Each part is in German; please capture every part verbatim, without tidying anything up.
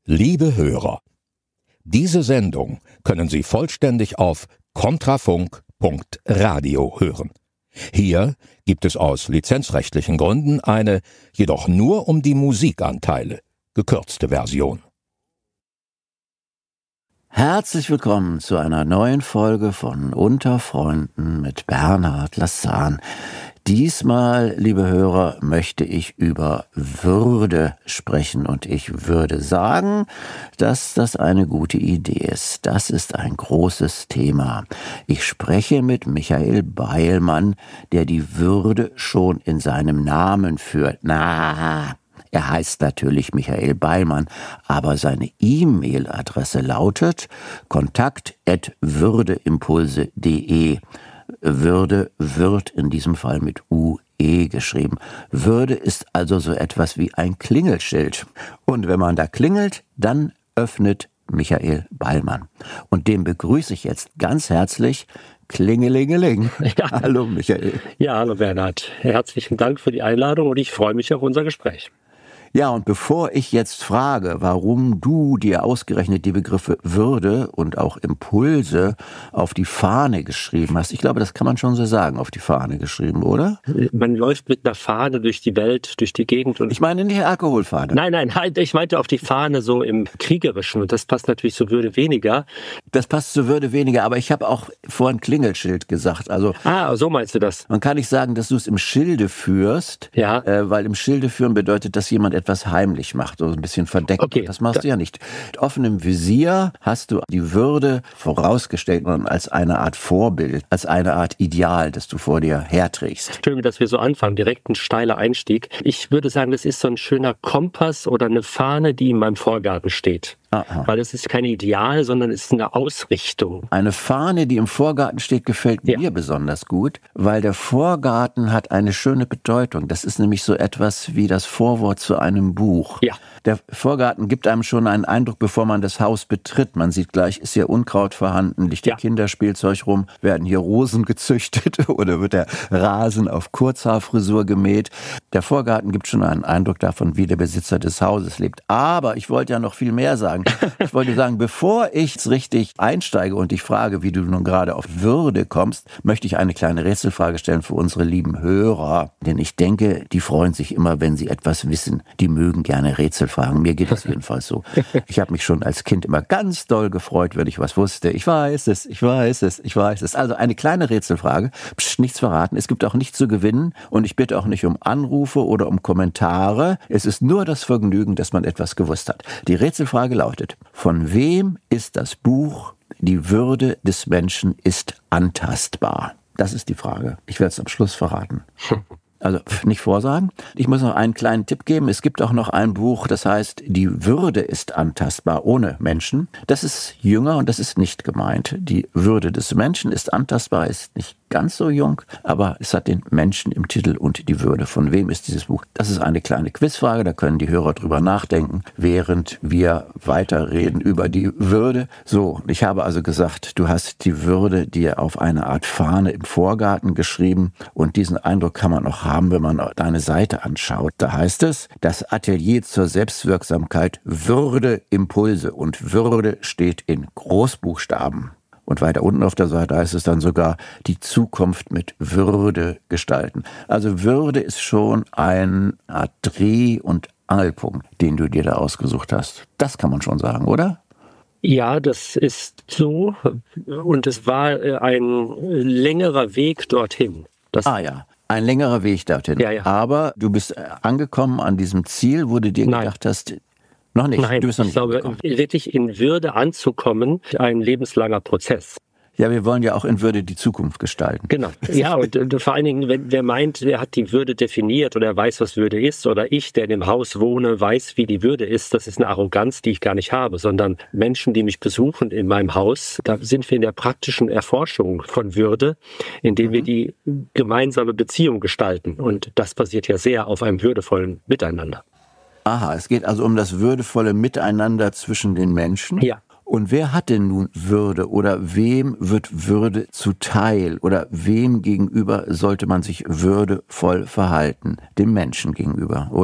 Liebe Hörer, diese Sendung können Sie vollständig auf kontrafunk punkt radio hören. Hier gibt es aus lizenzrechtlichen Gründen eine, jedoch nur um die Musikanteile, gekürzte Version. Herzlich willkommen zu einer neuen Folge von Unter Freunden mit Bernhard Lassan. Diesmal, liebe Hörer, möchte ich über Würde sprechen und ich würde sagen, dass das eine gute Idee ist. Das ist ein großes Thema. Ich spreche mit Michael Beilmann, der die Würde schon in seinem Namen führt. Na, er heißt natürlich Michael Beilmann, aber seine E-Mail-Adresse lautet kontakt at würdeimpulse punkt de. Würde wird in diesem Fall mit U E geschrieben. Würde ist also so etwas wie ein Klingelschild. Und wenn man da klingelt, dann öffnet Michael Beilmann. Und den begrüße ich jetzt ganz herzlich. Klingelingeling. Ja. Hallo Michael. Ja, hallo Bernhard. Herzlichen Dank für die Einladung und ich freue mich auf unser Gespräch. Ja, und bevor ich jetzt frage, warum du dir ausgerechnet die Begriffe Würde und auch Impulse auf die Fahne geschrieben hast, ich glaube, das kann man schon so sagen, auf die Fahne geschrieben, oder? Man läuft mit einer Fahne durch die Welt, durch die Gegend. Und ich meine nicht Alkoholfahne. Nein, nein, ich meinte auf die Fahne so im Kriegerischen und das passt natürlich zur Würde weniger. Das passt zur Würde weniger, aber ich habe auch vorhin Klingelschild gesagt. Also, ah, so meinst du das? Man kann nicht sagen, dass du es im Schilde führst, ja. äh, weil im Schilde führen bedeutet, dass jemand etwas heimlich macht oder ein bisschen verdeckt. Okay. Das machst du ja nicht. Mit offenem Visier hast du die Würde vorausgestellt und als eine Art Vorbild, als eine Art Ideal, das du vor dir herträgst. Schön, dass wir so anfangen, direkt ein steiler Einstieg. Ich würde sagen, das ist so ein schöner Kompass oder eine Fahne, die in meinem Vorgarten steht. Aha. Weil es ist kein Ideal, sondern es ist eine Ausrichtung. Eine Fahne, die im Vorgarten steht, gefällt ja. mir besonders gut, weil der Vorgarten hat eine schöne Bedeutung. Das ist nämlich so etwas wie das Vorwort zu einem Buch. Ja. Der Vorgarten gibt einem schon einen Eindruck, bevor man das Haus betritt. Man sieht gleich, ist hier Unkraut vorhanden, liegt hier ja. Kinderspielzeug rum, werden hier Rosen gezüchtet oder wird der Rasen auf Kurzhaarfrisur gemäht. Der Vorgarten gibt schon einen Eindruck davon, wie der Besitzer des Hauses lebt. Aber ich wollte ja noch viel mehr sagen. Ich wollte sagen, bevor ich jetzt richtig einsteige und dich frage, wie du nun gerade auf Würde kommst, möchte ich eine kleine Rätselfrage stellen für unsere lieben Hörer. Denn ich denke, die freuen sich immer, wenn sie etwas wissen. Die mögen gerne Rätselfragen. Mir geht es jedenfalls so. Ich habe mich schon als Kind immer ganz doll gefreut, wenn ich was wusste. Ich weiß es, ich weiß es, ich weiß es. Also eine kleine Rätselfrage. Psst, nichts verraten. Es gibt auch nichts zu gewinnen. Und ich bitte auch nicht um Anrufe oder um Kommentare. Es ist nur das Vergnügen, dass man etwas gewusst hat. Die Rätselfrage lautet: Von wem ist das Buch Die Würde des Menschen ist antastbar? Das ist die Frage. Ich werde es am Schluss verraten. Also nicht vorsagen. Ich muss noch einen kleinen Tipp geben. Es gibt auch noch ein Buch, das heißt Die Würde ist antastbar ohne Menschen. Das ist jünger und das ist nicht gemeint. Die Würde des Menschen ist antastbar, ist nicht ganz so jung, aber es hat den Menschen im Titel und die Würde. Von wem ist dieses Buch? Das ist eine kleine Quizfrage, da können die Hörer drüber nachdenken, während wir weiterreden über die Würde. So, ich habe also gesagt, du hast die Würde dir auf eine Art Fahne im Vorgarten geschrieben und diesen Eindruck kann man auch haben, wenn man deine Seite anschaut. Da heißt es, das Atelier zur Selbstwirksamkeit Würde Impulse und Würde steht in Großbuchstaben. Und weiter unten auf der Seite heißt es dann sogar, die Zukunft mit Würde gestalten. Also Würde ist schon ein Art Dreh- und Angelpunkt, den du dir da ausgesucht hast. Das kann man schon sagen, oder? Ja, das ist so. Und es war ein längerer Weg dorthin. Das ah ja, ein längerer Weg dorthin. Ja, ja. Aber du bist angekommen an diesem Ziel, wo du dir Nein. gedacht hast, noch nicht. Nein, du bist noch nicht ich glaube, angekommen. wirklich in Würde anzukommen, ein lebenslanger Prozess. Ja, wir wollen ja auch in Würde die Zukunft gestalten. Genau. Ja, und, und vor allen Dingen, wenn wer meint, wer hat die Würde definiert oder weiß, was Würde ist, oder ich, der in dem Haus wohne, weiß, wie die Würde ist, das ist eine Arroganz, die ich gar nicht habe, sondern Menschen, die mich besuchen in meinem Haus, da sind wir in der praktischen Erforschung von Würde, indem mhm. wir die gemeinsame Beziehung gestalten. Und das basiert ja sehr auf einem würdevollen Miteinander. Aha, es geht also um das würdevolle Miteinander zwischen den Menschen. Ja. Und wer hat denn nun Würde oder wem wird Würde zuteil oder wem gegenüber sollte man sich würdevoll verhalten? Dem Menschen gegenüber, oder?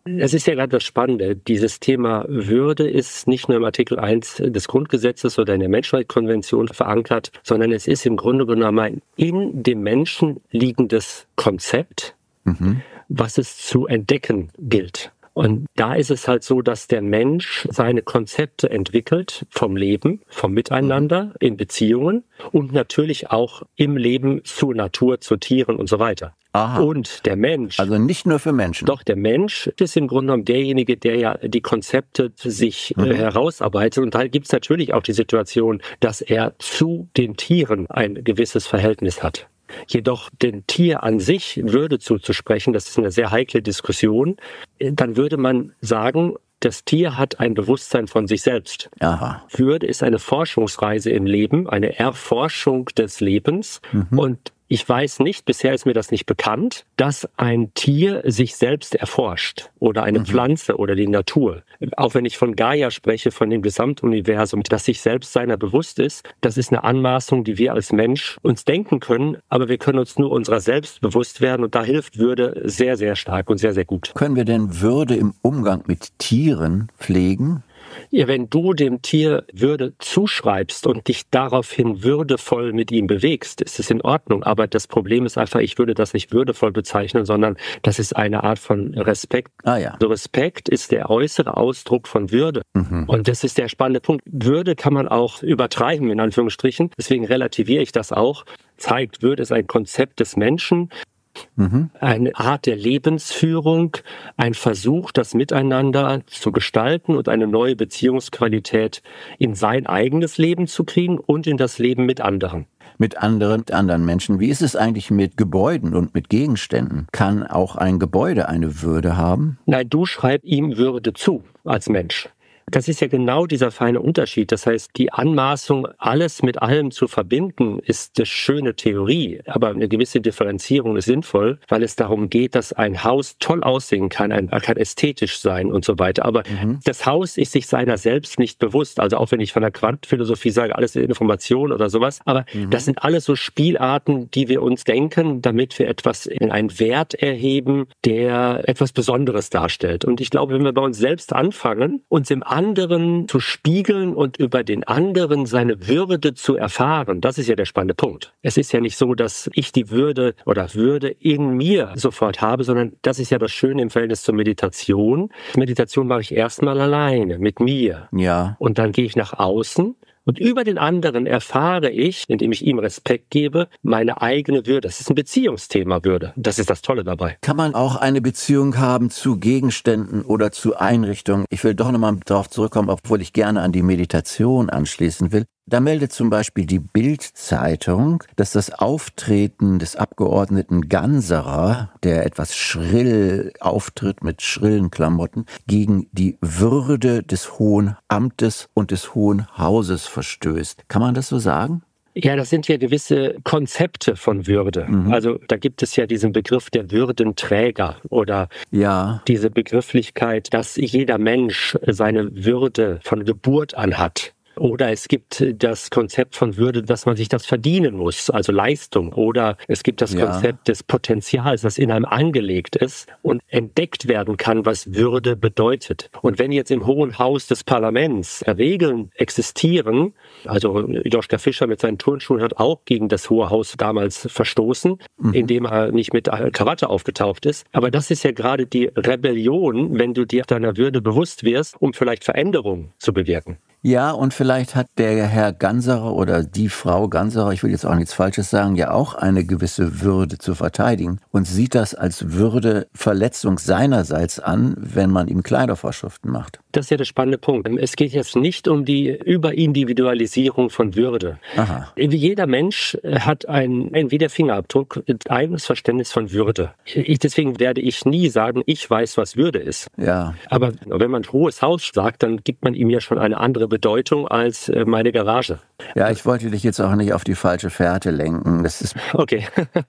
Es ist ja gerade das Spannende. Dieses Thema Würde ist nicht nur im Artikel eins des Grundgesetzes oder in der Menschenrechtskonvention verankert, sondern es ist im Grunde genommen ein in dem Menschen liegendes Konzept, mhm. was es zu entdecken gilt. Und da ist es halt so, dass der Mensch seine Konzepte entwickelt vom Leben, vom Miteinander, in Beziehungen und natürlich auch im Leben zur Natur, zu Tieren und so weiter. Aha. Und der Mensch. Also nicht nur für Menschen. Doch, der Mensch ist im Grunde genommen derjenige, der ja die Konzepte sich mhm. äh, herausarbeitet. Und da gibt es natürlich auch die Situation, dass er zu den Tieren ein gewisses Verhältnis hat. Jedoch dem Tier an sich Würde zuzusprechen, das ist eine sehr heikle Diskussion, dann würde man sagen, das Tier hat ein Bewusstsein von sich selbst. Aha. Würde ist eine Forschungsreise im Leben, eine Erforschung des Lebens. Mhm. Und ich weiß nicht, bisher ist mir das nicht bekannt, dass ein Tier sich selbst erforscht oder eine mhm. Pflanze oder die Natur. Auch wenn ich von Gaia spreche, von dem Gesamtuniversum, das sich selbst seiner bewusst ist, das ist eine Anmaßung, die wir als Mensch uns denken können, aber wir können uns nur unserer selbst bewusst werden und da hilft Würde sehr, sehr stark und sehr, sehr gut. Können wir denn Würde im Umgang mit Tieren pflegen? Ja, wenn du dem Tier Würde zuschreibst und dich daraufhin würdevoll mit ihm bewegst, ist es in Ordnung. Aber das Problem ist einfach, ich würde das nicht würdevoll bezeichnen, sondern das ist eine Art von Respekt. Ah, ja. Also Respekt ist der äußere Ausdruck von Würde. Mhm. Und das ist der spannende Punkt. Würde kann man auch übertreiben, in Anführungsstrichen. Deswegen relativiere ich das auch. Zeigt, Würde ist ein Konzept des Menschen. Mhm. Eine Art der Lebensführung, ein Versuch, das Miteinander zu gestalten und eine neue Beziehungsqualität in sein eigenes Leben zu kriegen und in das Leben mit anderen. Mit anderen, mit anderen Menschen. Wie ist es eigentlich mit Gebäuden und mit Gegenständen? Kann auch ein Gebäude eine Würde haben? Nein, du schreibst ihm Würde zu als Mensch. Das ist ja genau dieser feine Unterschied. Das heißt, die Anmaßung, alles mit allem zu verbinden, ist eine schöne Theorie. Aber eine gewisse Differenzierung ist sinnvoll, weil es darum geht, dass ein Haus toll aussehen kann, ein, kann ästhetisch sein und so weiter. Aber mhm. das Haus ist sich seiner selbst nicht bewusst. Also auch wenn ich von der Quantenphilosophie sage, alles ist Information oder sowas. Aber mhm. das sind alles so Spielarten, die wir uns denken, damit wir etwas in einen Wert erheben, der etwas Besonderes darstellt. Und ich glaube, wenn wir bei uns selbst anfangen, uns im anderen zu spiegeln und über den anderen seine Würde zu erfahren, das ist ja der spannende Punkt. Es ist ja nicht so, dass ich die Würde oder Würde in mir sofort habe, sondern das ist ja das Schöne im Verhältnis zur Meditation. Meditation mache ich erstmal alleine mit mir. Ja. Und dann gehe ich nach außen. Und über den anderen erfahre ich, indem ich ihm Respekt gebe, meine eigene Würde. Das ist ein Beziehungsthema, Würde. Das ist das Tolle dabei. Kann man auch eine Beziehung haben zu Gegenständen oder zu Einrichtungen? Ich will doch nochmal darauf zurückkommen, obwohl ich gerne an die Meditation anschließen will. Da meldet zum Beispiel die Bild-Zeitung, dass das Auftreten des Abgeordneten Ganserer, der etwas schrill auftritt mit schrillen Klamotten, gegen die Würde des Hohen Amtes und des Hohen Hauses verstößt. Kann man das so sagen? Ja, das sind ja gewisse Konzepte von Würde. Mhm. Also da gibt es ja diesen Begriff der Würdenträger oder ja. diese Begrifflichkeit, dass jeder Mensch seine Würde von Geburt an hat. Oder es gibt das Konzept von Würde, dass man sich das verdienen muss, also Leistung. Oder es gibt das ja. Konzept des Potenzials, das in einem angelegt ist und entdeckt werden kann, was Würde bedeutet. Und wenn jetzt im Hohen Haus des Parlaments Regeln existieren, also Joschka Fischer mit seinen Turnschuhen hat auch gegen das Hohe Haus damals verstoßen, mhm. indem er nicht mit Krawatte aufgetaucht ist. Aber das ist ja gerade die Rebellion, wenn du dir deiner Würde bewusst wirst, um vielleicht Veränderungen zu bewirken. Ja, und vielleicht hat der Herr Ganserer oder die Frau Ganserer, ich will jetzt auch nichts Falsches sagen, ja auch eine gewisse Würde zu verteidigen und sieht das als Würdeverletzung seinerseits an, wenn man ihm Kleidervorschriften macht. Das ist ja der spannende Punkt. Es geht jetzt nicht um die Überindividualisierung von Würde. Aha. Jeder Mensch hat ein, ein wie der Fingerabdruck, ein eigenes Verständnis von Würde. Ich, deswegen werde ich nie sagen, ich weiß, was Würde ist. Ja. Aber wenn man Hohes Haus sagt, dann gibt man ihm ja schon eine andere Bedeutung als meine Garage. Ja, ich wollte dich jetzt auch nicht auf die falsche Fährte lenken. Das ist okay.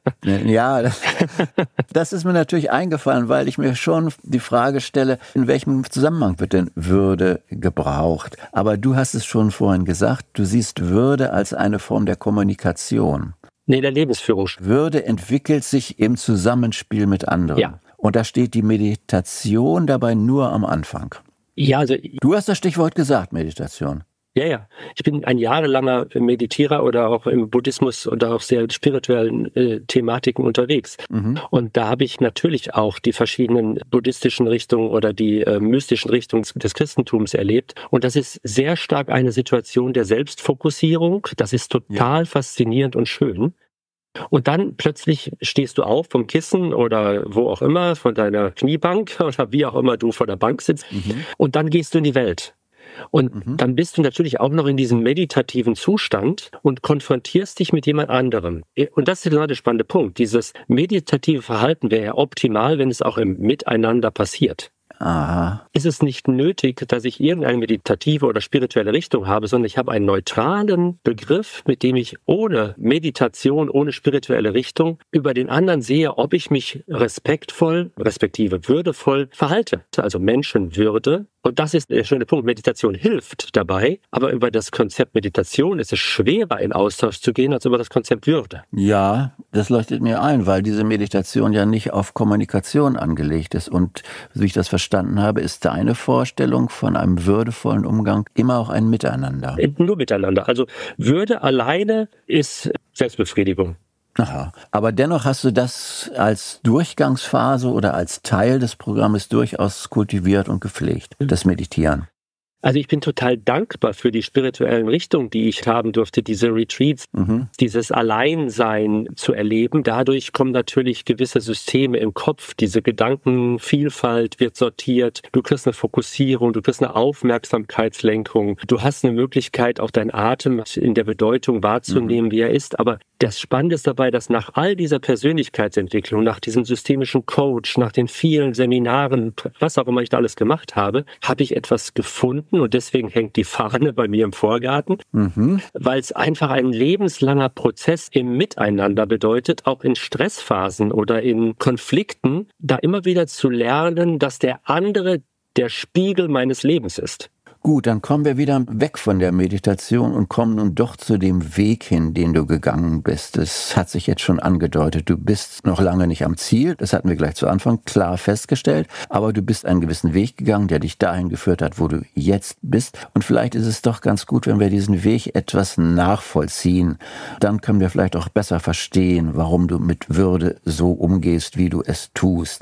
Ja, das, das ist mir natürlich eingefallen, weil ich mir schon die Frage stelle, in welchem Zusammenhang wird denn Würde gebraucht? Aber du hast es schon vorhin gesagt, du siehst Würde als eine Form der Kommunikation. Nee, der Lebensführung. Würde entwickelt sich im Zusammenspiel mit anderen. Ja. Und da steht die Meditation dabei nur am Anfang. Ja, also du hast das Stichwort gesagt, Meditation. Ja, ja. Ich bin ein jahrelanger Meditierer oder auch im Buddhismus oder auch sehr spirituellen äh, Thematiken unterwegs. Mhm. Und da habe ich natürlich auch die verschiedenen buddhistischen Richtungen oder die äh, mystischen Richtungen des Christentums erlebt. Und das ist sehr stark eine Situation der Selbstfokussierung. Das ist total ja. faszinierend und schön. Und dann plötzlich stehst du auf vom Kissen oder wo auch immer, von deiner Kniebank oder wie auch immer du vor der Bank sitzt. Mhm. Und dann gehst du in die Welt. Und mhm. dann bist du natürlich auch noch in diesem meditativen Zustand und konfrontierst dich mit jemand anderem. Und das ist genau der spannende Punkt. Dieses meditative Verhalten wäre ja optimal, wenn es auch im Miteinander passiert. Aha. Ist es nicht nötig, dass ich irgendeine meditative oder spirituelle Richtung habe, sondern ich habe einen neutralen Begriff, mit dem ich ohne Meditation, ohne spirituelle Richtung über den anderen sehe, ob ich mich respektvoll, respektive würdevoll verhalte. Also Menschenwürde. Und das ist der schöne Punkt. Meditation hilft dabei, aber über das Konzept Meditation ist es schwerer, in Austausch zu gehen, als über das Konzept Würde. Ja, das leuchtet mir ein, weil diese Meditation ja nicht auf Kommunikation angelegt ist. Und wie ich das verstanden habe, ist deine Vorstellung von einem würdevollen Umgang immer auch ein Miteinander. Nur miteinander. Also Würde alleine ist Selbstbefriedigung. Aha. Aber dennoch hast du das als Durchgangsphase oder als Teil des Programmes durchaus kultiviert und gepflegt, das Meditieren. Also ich bin total dankbar für die spirituellen Richtungen, die ich haben durfte, diese Retreats, mhm. dieses Alleinsein zu erleben. Dadurch kommen natürlich gewisse Systeme im Kopf, diese Gedankenvielfalt wird sortiert, du kriegst eine Fokussierung, du kriegst eine Aufmerksamkeitslenkung, du hast eine Möglichkeit, auch deinen Atem in der Bedeutung wahrzunehmen, mhm. wie er ist. Aber das Spannende ist dabei, dass nach all dieser Persönlichkeitsentwicklung, nach diesem systemischen Coach, nach den vielen Seminaren, was auch immer ich da alles gemacht habe, habe ich etwas gefunden und deswegen hängt die Fahne bei mir im Vorgarten, mhm. weil es einfach ein lebenslanger Prozess im Miteinander bedeutet, auch in Stressphasen oder in Konflikten, da immer wieder zu lernen, dass der andere der Spiegel meines Lebens ist. Gut, dann kommen wir wieder weg von der Meditation und kommen nun doch zu dem Weg hin, den du gegangen bist. Es hat sich jetzt schon angedeutet, du bist noch lange nicht am Ziel, das hatten wir gleich zu Anfang klar festgestellt, aber du bist einen gewissen Weg gegangen, der dich dahin geführt hat, wo du jetzt bist. Und vielleicht ist es doch ganz gut, wenn wir diesen Weg etwas nachvollziehen. Dann können wir vielleicht auch besser verstehen, warum du mit Würde so umgehst, wie du es tust.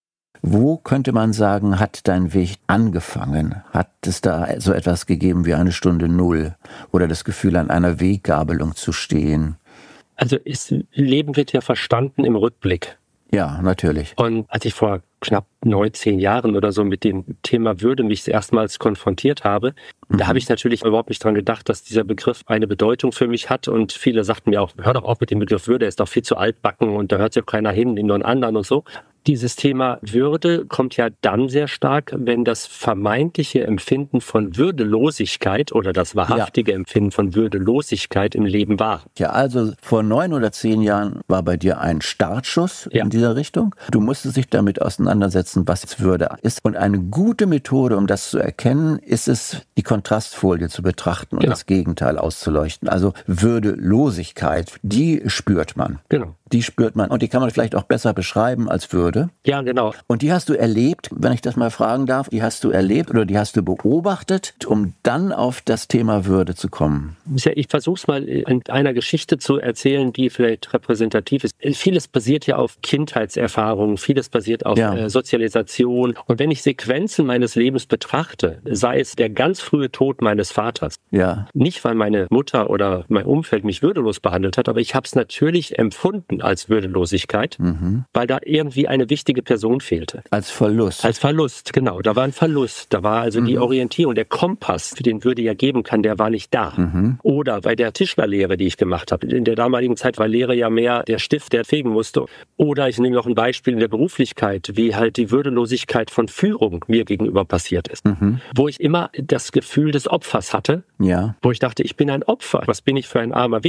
Wo, könnte man sagen, hat dein Weg angefangen? Hat es da so etwas gegeben wie eine Stunde Null oder das Gefühl, an einer Weggabelung zu stehen? Also das Leben wird ja verstanden im Rückblick. Ja, natürlich. Und als ich vor knapp neun, zehn Jahren oder so mit dem Thema Würde mich erstmals konfrontiert habe, mhm. da habe ich natürlich überhaupt nicht dran gedacht, dass dieser Begriff eine Bedeutung für mich hat. Und viele sagten mir auch, hör doch auf mit dem Begriff Würde, er ist doch viel zu altbacken und da hört sich auch keiner hin, nimm nur einen anderen und so. Dieses Thema Würde kommt ja dann sehr stark, wenn das vermeintliche Empfinden von Würdelosigkeit oder das wahrhaftige ja. Empfinden von Würdelosigkeit im Leben war. Ja, also vor neun oder zehn Jahren war bei dir ein Startschuss ja. in dieser Richtung. Du musstest dich damit auseinandersetzen, was Würde ist. Und eine gute Methode, um das zu erkennen, ist es, die Kontrastfolie zu betrachten und genau. das Gegenteil auszuleuchten. Also Würdelosigkeit, die spürt man. Genau. Die spürt man und die kann man vielleicht auch besser beschreiben als Würde. Ja, genau. Und die hast du erlebt, wenn ich das mal fragen darf, die hast du erlebt oder die hast du beobachtet, um dann auf das Thema Würde zu kommen? Ich versuche es mal in einer Geschichte zu erzählen, die vielleicht repräsentativ ist. Vieles basiert ja auf Kindheitserfahrungen, vieles basiert auf ja. äh, Sozialisation. Und wenn ich Sequenzen meines Lebens betrachte, sei es der ganz frühe Tod meines Vaters, ja. nicht weil meine Mutter oder mein Umfeld mich würdelos behandelt hat, aber ich habe es natürlich empfunden als Würdelosigkeit, mhm. weil da irgendwie eine wichtige Person fehlte. Als Verlust. Als Verlust, genau. Da war ein Verlust. Da war also mhm. die Orientierung, der Kompass, für den Würde ja geben kann, der war nicht da. Mhm. Oder bei der Tischlerlehre, die ich gemacht habe. In der damaligen Zeit war Lehre ja mehr der Stift, der fegen musste. Oder ich nehme noch ein Beispiel in der Beruflichkeit, wie halt die Würdelosigkeit von Führung mir gegenüber passiert ist. Mhm. Wo ich immer das Gefühl des Opfers hatte. Ja. Wo ich dachte, ich bin ein Opfer. Was bin ich für ein armer Wicht?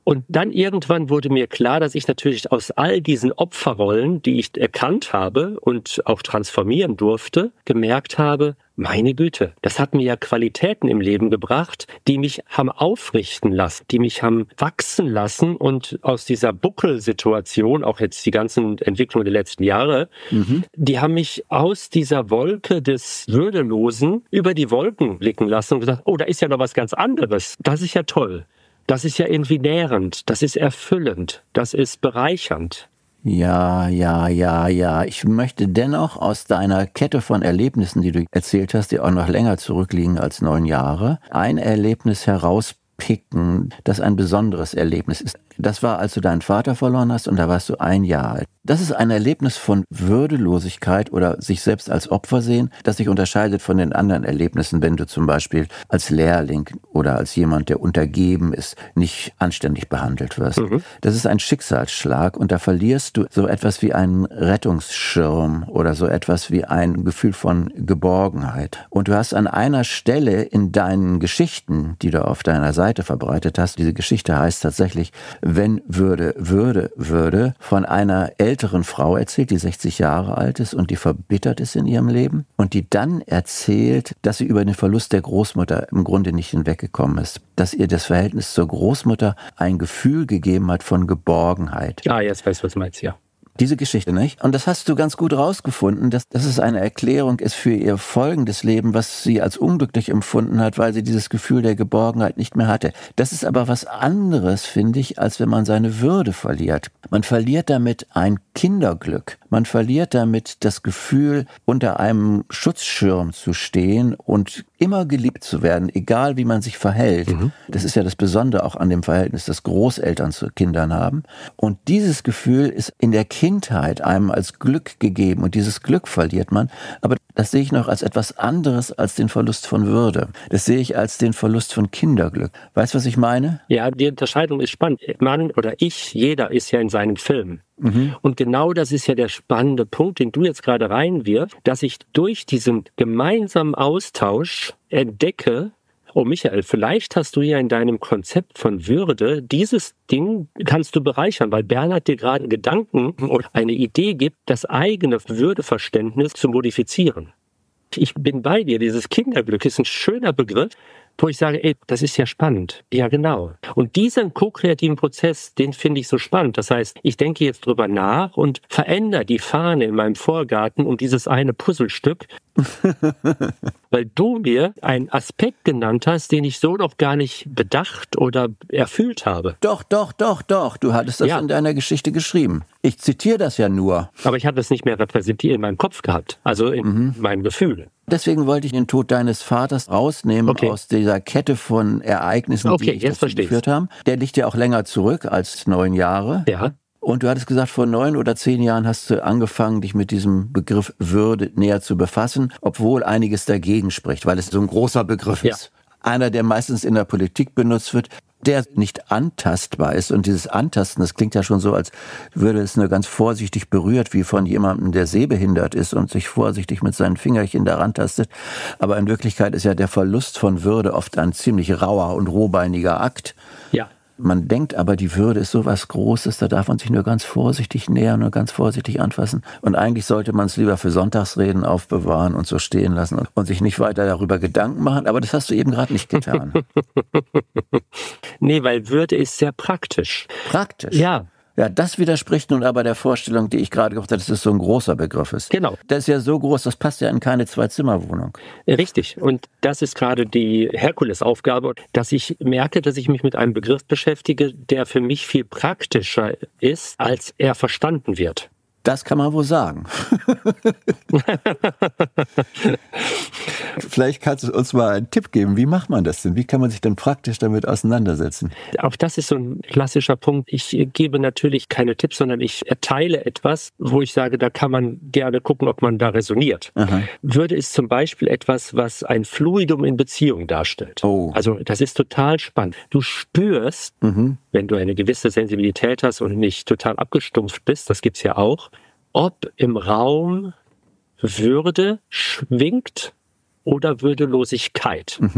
Und dann irgendwann wurde mir klar, dass ich natürlich aus all diesen Opferrollen, die ich erkannt habe und auch transformieren durfte, gemerkt habe, meine Güte, das hat mir ja Qualitäten im Leben gebracht, die mich haben aufrichten lassen, die mich haben wachsen lassen und aus dieser Buckelsituation, auch jetzt die ganzen Entwicklungen der letzten Jahre, mhm. die haben mich aus dieser Wolke des Würdelosen über die Wolken blicken lassen und gesagt, oh, da ist ja noch was ganz anderes. Das ist ja toll. Das ist ja irgendwie nährend, das ist erfüllend, das ist bereichernd. Ja, ja, ja, ja. Ich möchte dennoch aus deiner Kette von Erlebnissen, die du erzählt hast, die auch noch länger zurückliegen als neun Jahre, ein Erlebnis herauspicken, das ein besonderes Erlebnis ist. Das war, als du deinen Vater verloren hast und da warst du ein Jahr alt. Das ist ein Erlebnis von Würdelosigkeit oder sich selbst als Opfer sehen, das sich unterscheidet von den anderen Erlebnissen, wenn du zum Beispiel als Lehrling oder als jemand, der untergeben ist, nicht anständig behandelt wirst. Mhm. Das ist ein Schicksalsschlag und da verlierst du so etwas wie einen Rettungsschirm oder so etwas wie ein Gefühl von Geborgenheit. Und du hast an einer Stelle in deinen Geschichten, die du auf deiner Seite verbreitet hast, diese Geschichte heißt tatsächlich, wenn Würde, Würde, Würde, von einer älteren Frau erzählt, die sechzig Jahre alt ist und die verbittert ist in ihrem Leben und die dann erzählt, dass sie über den Verlust der Großmutter im Grunde nicht hinweggekommen ist. Dass ihr das Verhältnis zur Großmutter ein Gefühl gegeben hat von Geborgenheit. Ja, jetzt weiß ich, was du meinst, ja. Diese Geschichte, nicht? Und das hast du ganz gut rausgefunden, dass, dass es eine Erklärung ist für ihr folgendes Leben, was sie als unglücklich empfunden hat, weil sie dieses Gefühl der Geborgenheit nicht mehr hatte. Das ist aber was anderes, finde ich, als wenn man seine Würde verliert. Man verliert damit ein Kinderglück. Man verliert damit das Gefühl, unter einem Schutzschirm zu stehen und immer geliebt zu werden, egal wie man sich verhält. Mhm. Das ist ja das Besondere auch an dem Verhältnis, das Großeltern zu Kindern haben. Und dieses Gefühl ist in der Kindheit einem als Glück gegeben und dieses Glück verliert man. Aber das sehe ich noch als etwas anderes als den Verlust von Würde. Das sehe ich als den Verlust von Kinderglück. Weißt du, was ich meine? Ja, die Unterscheidung ist spannend. Man oder ich, jeder ist ja in seinem Film. Mhm. Und genau das ist ja der spannende Punkt, den du jetzt gerade reinwirfst, dass ich durch diesen gemeinsamen Austausch entdecke, oh Michael, vielleicht hast du ja in deinem Konzept von Würde, dieses Ding kannst du bereichern, weil Bernhard dir gerade einen Gedanken oder eine Idee gibt, das eigene Würdeverständnis zu modifizieren. Ich bin bei dir, dieses Kinderglück ist ein schöner Begriff, wo ich sage, ey, das ist ja spannend. Ja, genau. Und diesen ko-kreativen Prozess, den finde ich so spannend. Das heißt, ich denke jetzt drüber nach und verändere die Fahne in meinem Vorgarten um dieses eine Puzzlestück, weil du mir einen Aspekt genannt hast, den ich so noch gar nicht bedacht oder erfüllt habe. Doch, doch, doch, doch. Du hattest das ja in deiner Geschichte geschrieben. Ich zitiere das ja nur. Aber ich hatte es nicht mehr repräsentiert in meinem Kopf gehabt, also in mhm. meinem Gefühl. Deswegen wollte ich den Tod deines Vaters rausnehmen okay. aus dieser Kette von Ereignissen, okay, die dazu geführt haben. Der liegt ja auch länger zurück als neun Jahre. Ja. Und du hattest gesagt, vor neun oder zehn Jahren hast du angefangen, dich mit diesem Begriff Würde näher zu befassen, obwohl einiges dagegen spricht, weil es so ein großer Begriff ja. ist. Einer, der meistens in der Politik benutzt wird, der nicht antastbar ist. Und dieses Antasten, das klingt ja schon so, als würde es nur ganz vorsichtig berührt, wie von jemandem, der sehbehindert ist und sich vorsichtig mit seinen Fingerchen daran tastet. Aber in Wirklichkeit ist ja der Verlust von Würde oft ein ziemlich rauer und rohbeiniger Akt. Ja. Man denkt aber, die Würde ist so was Großes, da darf man sich nur ganz vorsichtig nähern, nur ganz vorsichtig anfassen. Und eigentlich sollte man es lieber für Sonntagsreden aufbewahren und so stehen lassen und, und sich nicht weiter darüber Gedanken machen. Aber das hast du eben gerade nicht getan. Nee, weil Würde ist sehr praktisch. Praktisch? Ja. Ja, das widerspricht nun aber der Vorstellung, die ich gerade gemacht habe, dass es so ein großer Begriff ist. Genau. Das ist ja so groß, das passt ja in keine Zwei-Zimmer-Wohnung. Richtig. Und das ist gerade die Herkulesaufgabe, dass ich merke, dass ich mich mit einem Begriff beschäftige, der für mich viel praktischer ist, als er verstanden wird. Das kann man wohl sagen. Vielleicht kannst du uns mal einen Tipp geben. Wie macht man das denn? Wie kann man sich denn praktisch damit auseinandersetzen? Auch das ist so ein klassischer Punkt. Ich gebe natürlich keine Tipps, sondern ich erteile etwas, wo ich sage, da kann man gerne gucken, ob man da resoniert. Aha. Würde ist zum Beispiel etwas, was ein Fluidum in Beziehung darstellt. Oh. Also das ist total spannend. Du spürst, mhm. wenn du eine gewisse Sensibilität hast und nicht total abgestumpft bist, das gibt's ja auch, ob im Raum Würde schwingt oder Würdelosigkeit. Mhm.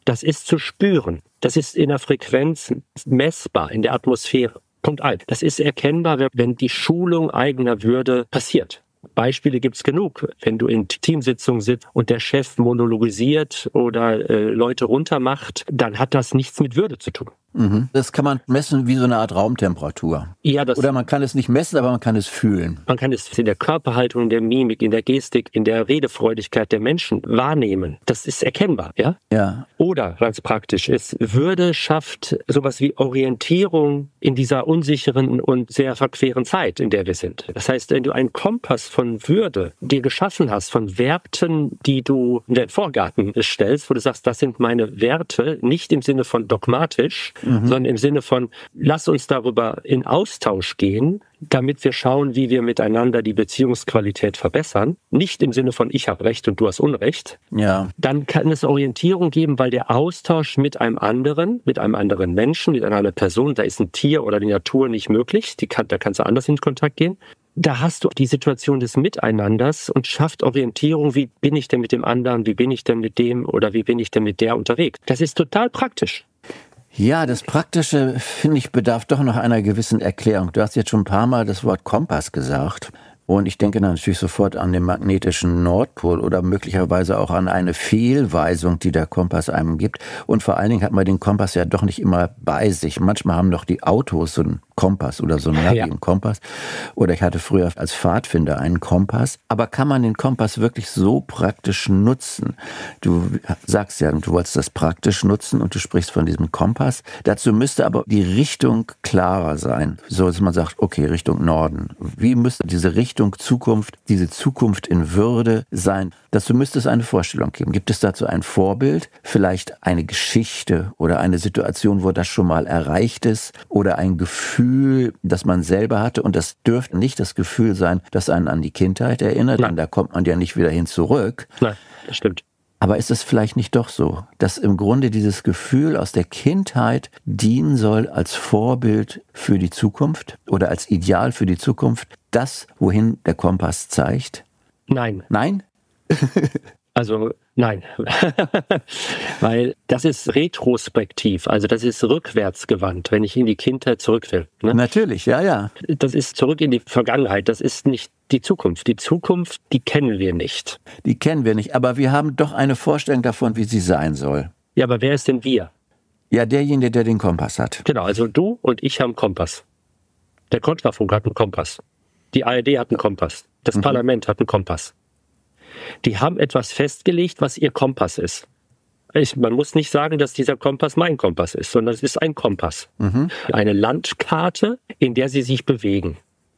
Das ist zu spüren. Das ist in der Frequenz messbar, in der Atmosphäre. Punkt eins. Das ist erkennbar, wenn die Schulung eigener Würde passiert. Beispiele gibt's genug. Wenn du in Teamsitzungen sitzt und der Chef monologisiert oder äh, Leute runtermacht, dann hat das nichts mit Würde zu tun. Mhm. Das kann man messen wie so eine Art Raumtemperatur. Ja, das Oder man kann es nicht messen, aber man kann es fühlen. Man kann es in der Körperhaltung, in der Mimik, in der Gestik, in der Redefreudigkeit der Menschen wahrnehmen. Das ist erkennbar, ja? Ja. Oder, ganz praktisch, ist, Würde schafft sowas wie Orientierung in dieser unsicheren und sehr verqueren Zeit, in der wir sind. Das heißt, wenn du einen Kompass von Würde dir geschaffen hast, von Werten, die du in den Vorgarten stellst, wo du sagst, das sind meine Werte, nicht im Sinne von dogmatisch, mhm. sondern im Sinne von, lass uns darüber in Austausch gehen, damit wir schauen, wie wir miteinander die Beziehungsqualität verbessern. Nicht im Sinne von, ich habe Recht und du hast Unrecht. Ja. Dann kann es Orientierung geben, weil der Austausch mit einem anderen, mit einem anderen Menschen, mit einer anderen Person, da ist ein Tier oder die Natur nicht möglich, die kann, da kannst du anders in Kontakt gehen. Da hast du die Situation des Miteinanders und schafft Orientierung, wie bin ich denn mit dem anderen, wie bin ich denn mit dem oder wie bin ich denn mit der unterwegs. Das ist total praktisch. Ja, das Praktische, finde ich, bedarf doch noch einer gewissen Erklärung. Du hast jetzt schon ein paar Mal das Wort Kompass gesagt. Und ich denke natürlich sofort an den magnetischen Nordpol oder möglicherweise auch an eine Fehlweisung, die der Kompass einem gibt. Und vor allen Dingen hat man den Kompass ja doch nicht immer bei sich. Manchmal haben doch die Autos so einen Kompass oder so einen Navi, ja. einen Kompass. Oder ich hatte früher als Pfadfinder einen Kompass. Aber kann man den Kompass wirklich so praktisch nutzen? Du sagst ja, du wolltest das praktisch nutzen und du sprichst von diesem Kompass. Dazu müsste aber die Richtung klarer sein. So, dass man sagt, okay, Richtung Norden. Wie müsste diese Richtung Zukunft, diese Zukunft in Würde sein? Dazu müsste es eine Vorstellung geben. Gibt es dazu ein Vorbild? Vielleicht eine Geschichte oder eine Situation, wo das schon mal erreicht ist? Oder ein Gefühl, das man selber hatte? Und das dürfte nicht das Gefühl sein, das einen an die Kindheit erinnert. Nein. Denn da kommt man ja nicht wieder hin zurück. Nein, das stimmt. Aber ist es vielleicht nicht doch so, dass im Grunde dieses Gefühl aus der Kindheit dienen soll als Vorbild für die Zukunft oder als Ideal für die Zukunft, das, wohin der Kompass zeigt? Nein. Nein? Also nein, weil das ist retrospektiv, also das ist rückwärtsgewandt, wenn ich in die Kindheit zurück will. Ne? Natürlich, ja, ja. Das ist zurück in die Vergangenheit, das ist nicht die Zukunft. Die Zukunft, die kennen wir nicht. Die kennen wir nicht, aber wir haben doch eine Vorstellung davon, wie sie sein soll. Ja, aber wer ist denn wir? Ja, derjenige, der den Kompass hat. Genau, also du und ich haben einen Kompass. Der Kontrafunk hat einen Kompass. Die A R D hat einen Kompass. Das mhm. Parlament hat einen Kompass. Die haben etwas festgelegt, was ihr Kompass ist. Ich, man muss nicht sagen, dass dieser Kompass mein Kompass ist, sondern es ist ein Kompass. Mhm. Eine Landkarte, in der sie sich bewegen.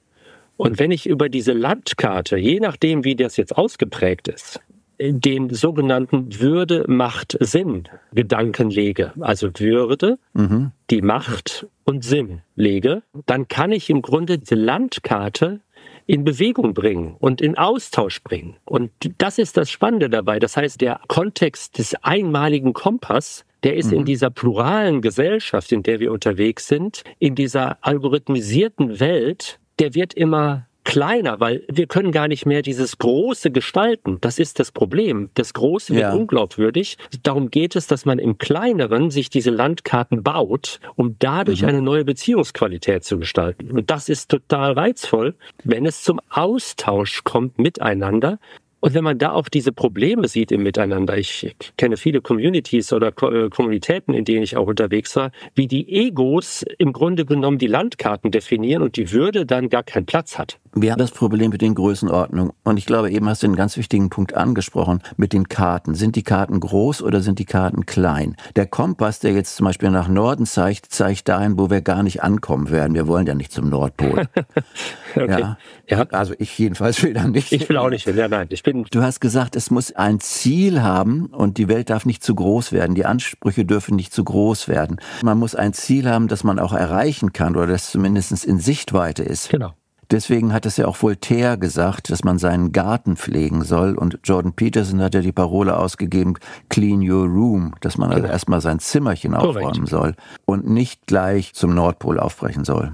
Und wenn ich über diese Landkarte, je nachdem, wie das jetzt ausgeprägt ist, den sogenannten Würde, Macht, Sinn Gedanken lege, also Würde, mhm. die Macht und Sinn lege, dann kann ich im Grunde diese Landkarte in Bewegung bringen und in Austausch bringen. Und das ist das Spannende dabei. Das heißt, der Kontext des einmaligen Kompass, der ist mhm. in dieser pluralen Gesellschaft, in der wir unterwegs sind, in dieser algorithmisierten Welt, der wird immer kleiner, weil wir können gar nicht mehr dieses Große gestalten. Das ist das Problem. Das Große wird ja. unglaubwürdig. Darum geht es, dass man im Kleineren sich diese Landkarten baut, um dadurch mhm. eine neue Beziehungsqualität zu gestalten. Und das ist total reizvoll, wenn es zum Austausch kommt miteinander. Und wenn man da auch diese Probleme sieht im Miteinander, ich kenne viele Communities oder Kommunitäten, in denen ich auch unterwegs war, wie die Egos im Grunde genommen die Landkarten definieren und die Würde dann gar keinen Platz hat. Wir haben das Problem mit den Größenordnungen. Und ich glaube, eben hast du einen ganz wichtigen Punkt angesprochen mit den Karten. Sind die Karten groß oder sind die Karten klein? Der Kompass, der jetzt zum Beispiel nach Norden zeigt, zeigt dahin, wo wir gar nicht ankommen werden. Wir wollen ja nicht zum Nordpol. Okay. Ja. Ja. Also ich jedenfalls will da nicht. Ich will auch nicht hin. Ja, nein, ich bin Du hast gesagt, es muss ein Ziel haben und die Welt darf nicht zu groß werden. Die Ansprüche dürfen nicht zu groß werden. Man muss ein Ziel haben, das man auch erreichen kann oder das zumindest in Sichtweite ist. Genau. Deswegen hat es ja auch Voltaire gesagt, dass man seinen Garten pflegen soll. Und Jordan Peterson hat ja die Parole ausgegeben, clean your room, dass man also erstmal sein Zimmerchen aufräumen soll und nicht gleich zum Nordpol aufbrechen soll.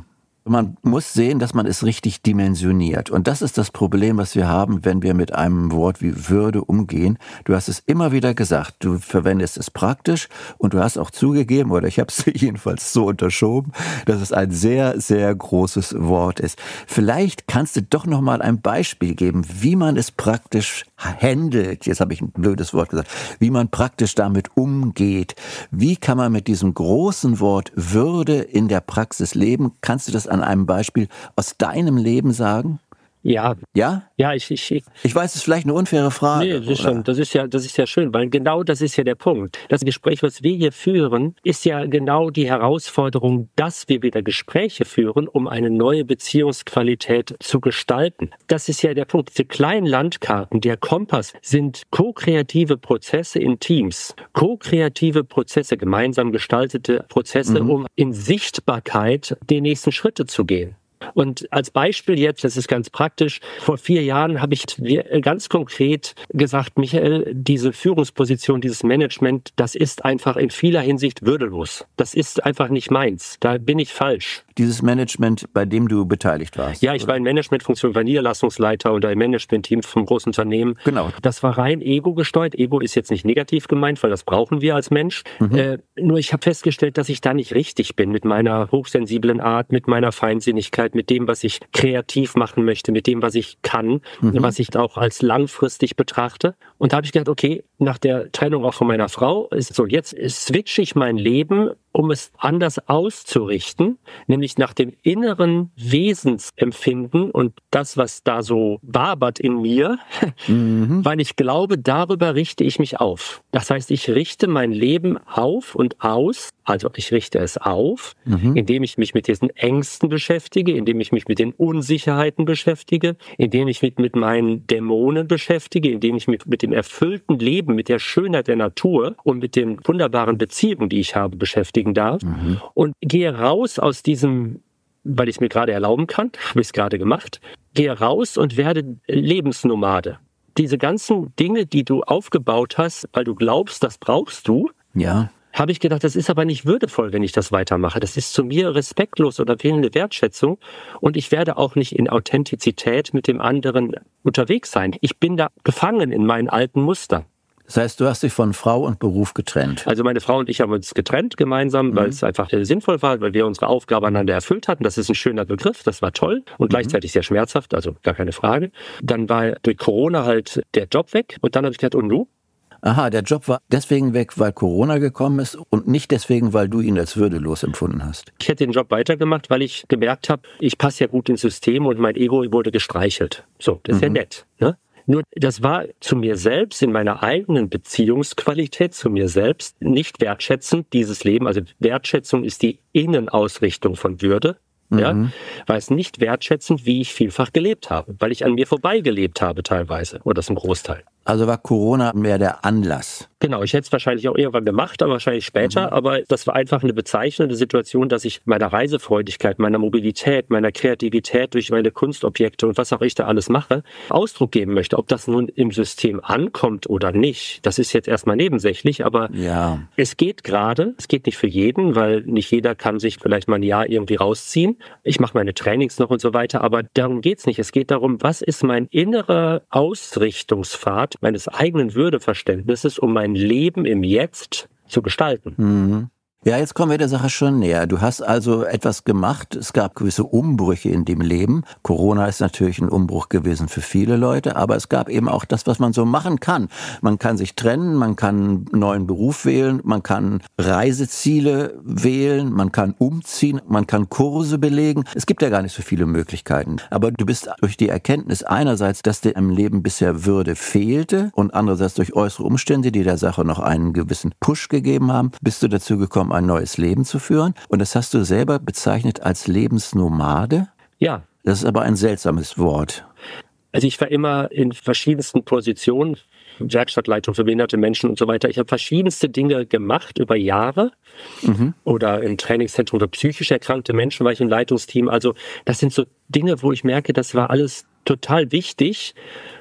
Man muss sehen, dass man es richtig dimensioniert. Und das ist das Problem, was wir haben, wenn wir mit einem Wort wie Würde umgehen. Du hast es immer wieder gesagt, du verwendest es praktisch und du hast auch zugegeben, oder ich habe es jedenfalls so unterschoben, dass es ein sehr, sehr großes Wort ist. Vielleicht kannst du doch noch mal ein Beispiel geben, wie man es praktisch handelt. Jetzt habe ich ein blödes Wort gesagt. Wie man praktisch damit umgeht. Wie kann man mit diesem großen Wort Würde in der Praxis leben? Kannst du das an einem Beispiel aus deinem Leben sagen? Ja. Ja? Ja, ich, ich, ich, ich weiß, es ist vielleicht eine unfaire Frage. Nee, das ist, schon, das, ist ja, das ist ja schön, weil genau das ist ja der Punkt. Das Gespräch, was wir hier führen, ist ja genau die Herausforderung, dass wir wieder Gespräche führen, um eine neue Beziehungsqualität zu gestalten. Das ist ja der Punkt. Diese kleinen Landkarten, der Kompass, sind ko-kreative Prozesse in Teams. Ko-kreative Prozesse, gemeinsam gestaltete Prozesse, mhm. um in Sichtbarkeit die nächsten Schritte zu gehen. Und als Beispiel jetzt, das ist ganz praktisch, vor vier Jahren habe ich ganz konkret gesagt, Michael, diese Führungsposition, dieses Management, das ist einfach in vieler Hinsicht würdelos. Das ist einfach nicht meins. Da bin ich falsch. Dieses Management, bei dem du beteiligt warst? Ja, ich oder? war in Managementfunktion, war Niederlassungsleiter oder im Managementteam vom großen Unternehmen. Genau. Das war rein Ego gesteuert. Ego ist jetzt nicht negativ gemeint, weil das brauchen wir als Mensch. Mhm. Äh, nur ich habe festgestellt, dass ich da nicht richtig bin mit meiner hochsensiblen Art, mit meiner Feinsinnigkeit, mit dem, was ich kreativ machen möchte, mit dem, was ich kann, mhm. was ich auch als langfristig betrachte. Und da habe ich gedacht, okay, nach der Trennung auch von meiner Frau, ist so, jetzt switche ich mein Leben, um es anders auszurichten, nämlich nach dem inneren Wesensempfinden und das, was da so wabert in mir, mhm. weil ich glaube, darüber richte ich mich auf. Das heißt, ich richte mein Leben auf und aus, also ich richte es auf, mhm. indem ich mich mit diesen Ängsten beschäftige, indem ich mich mit den Unsicherheiten beschäftige, indem ich mich mit meinen Dämonen beschäftige, indem ich mich mit dem erfüllten Leben, mit der Schönheit der Natur und mit den wunderbaren Beziehungen, die ich habe, beschäftigen darf mhm. und gehe raus aus diesem, weil ich es mir gerade erlauben kann, habe ich es gerade gemacht, gehe raus und werde Lebensnomade. Diese ganzen Dinge, die du aufgebaut hast, weil du glaubst, das brauchst du, ja. habe ich gedacht, das ist aber nicht würdevoll, wenn ich das weitermache. Das ist zu mir respektlos oder fehlende Wertschätzung und ich werde auch nicht in Authentizität mit dem anderen unterwegs sein. Ich bin da gefangen in meinen alten Mustern. Das heißt, du hast dich von Frau und Beruf getrennt. Also meine Frau und ich haben uns getrennt gemeinsam, mhm. weil es einfach sinnvoll war, weil wir unsere Aufgabe einander erfüllt hatten. Das ist ein schöner Begriff, das war toll und mhm. gleichzeitig sehr schmerzhaft, also gar keine Frage. Dann war durch Corona halt der Job weg und dann habe ich gedacht, und du? Aha, der Job war deswegen weg, weil Corona gekommen ist und nicht deswegen, weil du ihn als würdelos empfunden hast. Ich hätte den Job weitergemacht, weil ich gemerkt habe, ich passe ja gut ins System und mein Ego wurde gestreichelt. So, das ist mhm. ja nett, ne? Nur das war zu mir selbst, in meiner eigenen Beziehungsqualität zu mir selbst nicht wertschätzend, dieses Leben. Also Wertschätzung ist die Innenausrichtung von Würde. Ja, mhm. war es nicht wertschätzend, wie ich vielfach gelebt habe, weil ich an mir vorbeigelebt habe teilweise oder das ein Großteil. Also war Corona mehr der Anlass? Genau, ich hätte es wahrscheinlich auch irgendwann gemacht, aber wahrscheinlich später. Mhm. Aber das war einfach eine bezeichnende Situation, dass ich meiner Reisefreudigkeit, meiner Mobilität, meiner Kreativität durch meine Kunstobjekte und was auch ich da alles mache, Ausdruck geben möchte. Ob das nun im System ankommt oder nicht, das ist jetzt erstmal nebensächlich. Aber ja. es geht gerade, es geht nicht für jeden, weil nicht jeder kann sich vielleicht mal ein Jahr irgendwie rausziehen. Ich mache meine Trainings noch und so weiter, aber darum geht's nicht. Es geht darum, was ist mein innerer Ausrichtungspfad meines eigenen Würdeverständnisses, um mein Leben im Jetzt zu gestalten. Mhm. Ja, jetzt kommen wir der Sache schon näher. Du hast also etwas gemacht. Es gab gewisse Umbrüche in dem Leben. Corona ist natürlich ein Umbruch gewesen für viele Leute, aber es gab eben auch das, was man so machen kann. Man kann sich trennen, man kann einen neuen Beruf wählen, man kann Reiseziele wählen, man kann umziehen, man kann Kurse belegen. Es gibt ja gar nicht so viele Möglichkeiten. Aber du bist durch die Erkenntnis einerseits, dass dir im Leben bisher Würde fehlte und andererseits durch äußere Umstände, die der Sache noch einen gewissen Push gegeben haben, bist du dazu gekommen, ein neues Leben zu führen. Und das hast du selber bezeichnet als Lebensnomade? Ja. Das ist aber ein seltsames Wort. Also ich war immer in verschiedensten Positionen, Werkstattleitung für behinderte Menschen und so weiter. Ich habe verschiedenste Dinge gemacht über Jahre. Mhm. Oder im Trainingszentrum für psychisch erkrankte Menschen war ich im Leitungsteam. Also das sind so Dinge, wo ich merke, das war alles total wichtig.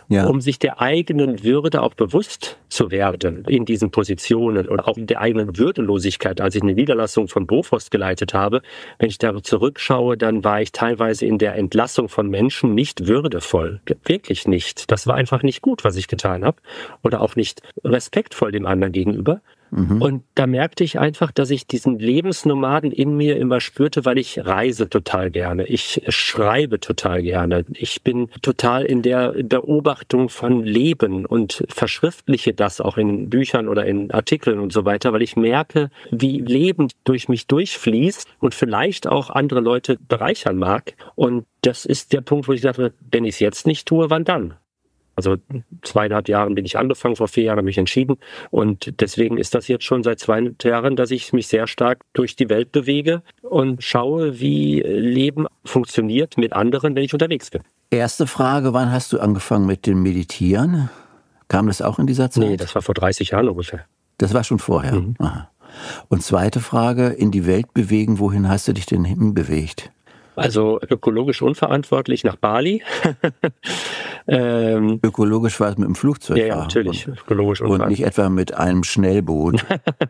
ja. um sich der eigenen Würde auch bewusst zu werden in diesen Positionen oder auch der eigenen Würdelosigkeit. Als ich eine Niederlassung von Bofors geleitet habe, wenn ich da zurückschaue, dann war ich teilweise in der Entlassung von Menschen nicht würdevoll. Wirklich nicht. Das war einfach nicht gut, was ich getan habe. Oder auch nicht respektvoll dem anderen gegenüber. Mhm. Und da merkte ich einfach, dass ich diesen Lebensnomaden in mir immer spürte, weil ich reise total gerne. Ich schreibe total gerne. Ich bin total in der Beobachtung von Leben und verschriftliche das auch in Büchern oder in Artikeln und so weiter, weil ich merke, wie Leben durch mich durchfließt und vielleicht auch andere Leute bereichern mag. Und das ist der Punkt, wo ich dachte, wenn ich es jetzt nicht tue, wann dann? Also zweieinhalb Jahren bin ich angefangen, vor vier Jahren habe ich mich entschieden. Und deswegen ist das jetzt schon seit zwei Jahren, dass ich mich sehr stark durch die Welt bewege und schaue, wie Leben funktioniert mit anderen, wenn ich unterwegs bin. Erste Frage, wann hast du angefangen mit dem Meditieren? Kam das auch in dieser Zeit? Nee, das war vor dreißig Jahren ungefähr. Das war schon vorher? Mhm. Aha. Und zweite Frage, in die Welt bewegen, wohin hast du dich denn hinbewegt? Also ökologisch unverantwortlich nach Bali. ähm, ökologisch war es mit dem Flugzeug? Ja, ja natürlich. Und, ökologisch und nicht etwa mit einem Schnellboot,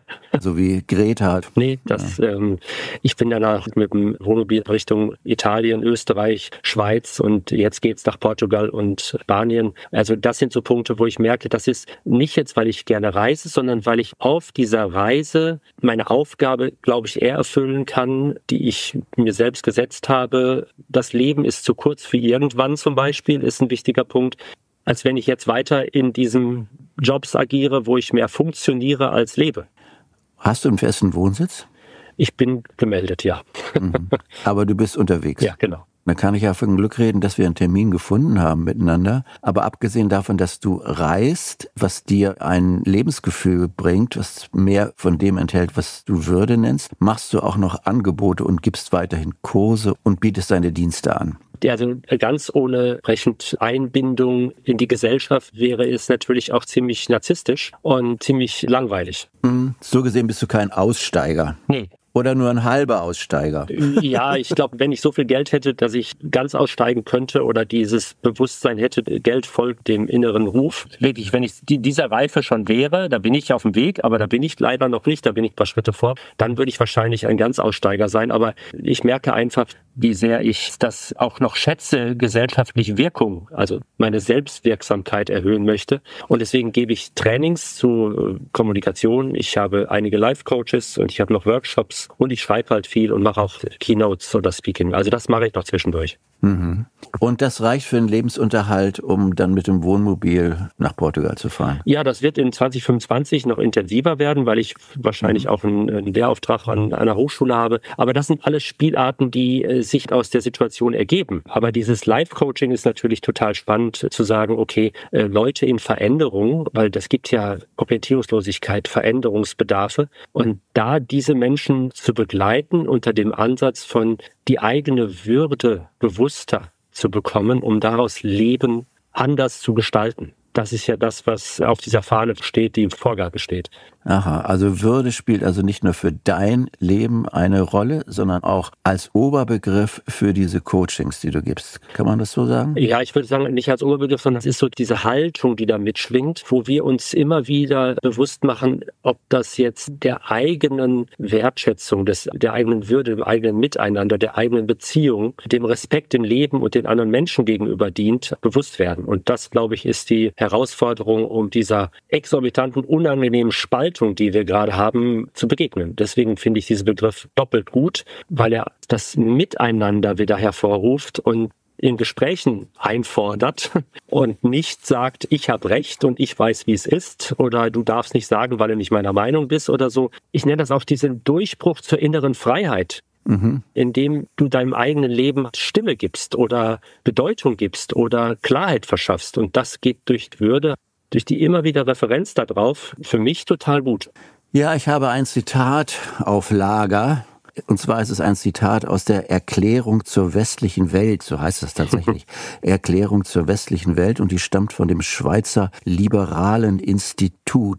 so wie Greta. Nee, das, ja. ähm, ich bin danach mit dem Wohnmobil Richtung Italien, Österreich, Schweiz und jetzt geht's nach Portugal und Spanien. Also das sind so Punkte, wo ich merke, das ist nicht jetzt, weil ich gerne reise, sondern weil ich auf dieser Reise meine Aufgabe, glaube ich, eher erfüllen kann, die ich mir selbst gesetzt habe. Das Leben ist zu kurz für irgendwann zum Beispiel, ist ein wichtiger Punkt, als wenn ich jetzt weiter in diesen Jobs agiere, wo ich mehr funktioniere als lebe. Hast du einen festen Wohnsitz? Ich bin gemeldet, ja. Mhm. Aber du bist unterwegs? Ja, genau. Dann kann ich ja von Glück reden, dass wir einen Termin gefunden haben miteinander. Aber abgesehen davon, dass du reist, was dir ein Lebensgefühl bringt, was mehr von dem enthält, was du Würde nennst, machst du auch noch Angebote und gibst weiterhin Kurse und bietest deine Dienste an. Also ganz ohne brechend Einbindung in die Gesellschaft wäre es natürlich auch ziemlich narzisstisch und ziemlich langweilig. Mhm. So gesehen bist du kein Aussteiger. Nee. Oder nur ein halber Aussteiger? Ja, ich glaube, wenn ich so viel Geld hätte, dass ich ganz aussteigen könnte oder dieses Bewusstsein hätte, Geld folgt dem inneren Ruf. Wirklich, wenn ich dieser Reife schon wäre, da bin ich auf dem Weg, aber da bin ich leider noch nicht, da bin ich ein paar Schritte vor, dann würde ich wahrscheinlich ein ganz Aussteiger sein. Aber ich merke einfach, wie sehr ich das auch noch schätze, gesellschaftliche Wirkung, also meine Selbstwirksamkeit erhöhen möchte. Und deswegen gebe ich Trainings zu Kommunikation. Ich habe einige Life-Coaches und ich habe noch Workshops und ich schreibe halt viel und mache auch Keynotes oder Speaking. Also das mache ich noch zwischendurch. Mhm. Und das reicht für den Lebensunterhalt, um dann mit dem Wohnmobil nach Portugal zu fahren? Ja, das wird in zwanzig fünfundzwanzig noch intensiver werden, weil ich wahrscheinlich mhm. auch einen, einen Lehrauftrag an einer Hochschule habe. Aber das sind alles Spielarten, die äh, sich aus der Situation ergeben. Aber dieses Life-Coaching ist natürlich total spannend, zu sagen, okay, äh, Leute in Veränderung, weil das gibt ja Orientierungslosigkeit, Veränderungsbedarfe. Und da diese Menschen zu begleiten unter dem Ansatz von die eigene Würde bewusster zu bekommen, um daraus Leben anders zu gestalten. Das ist ja das, was auf dieser Fahne steht, die im Vorgabe steht. Aha, also Würde spielt also nicht nur für dein Leben eine Rolle, sondern auch als Oberbegriff für diese Coachings, die du gibst. Kann man das so sagen? Ja, ich würde sagen, nicht als Oberbegriff, sondern es ist so diese Haltung, die da mitschwingt, wo wir uns immer wieder bewusst machen, ob das jetzt der eigenen Wertschätzung, des, der eigenen Würde, dem eigenen Miteinander, der eigenen Beziehung, dem Respekt im Leben und den anderen Menschen gegenüber dient, bewusst werden. Und das, glaube ich, ist die Herausforderung, um dieser exorbitanten, unangenehmen Spaltung, die wir gerade haben, zu begegnen. Deswegen finde ich diesen Begriff doppelt gut, weil er das Miteinander wieder hervorruft und in Gesprächen einfordert und nicht sagt, ich habe Recht und ich weiß, wie es ist oder du darfst nicht sagen, weil du nicht meiner Meinung bist oder so. Ich nenne das auch diesen Durchbruch zur inneren Freiheit. Mhm. Indem du deinem eigenen Leben Stimme gibst oder Bedeutung gibst oder Klarheit verschaffst. Und das geht durch Würde, durch die immer wieder Referenz darauf, für mich total gut. Ja, ich habe ein Zitat auf Lager. Und zwar ist es ein Zitat aus der Erklärung zur westlichen Welt, so heißt es tatsächlich. Erklärung zur westlichen Welt, und die stammt von dem Schweizer Liberalen Institut.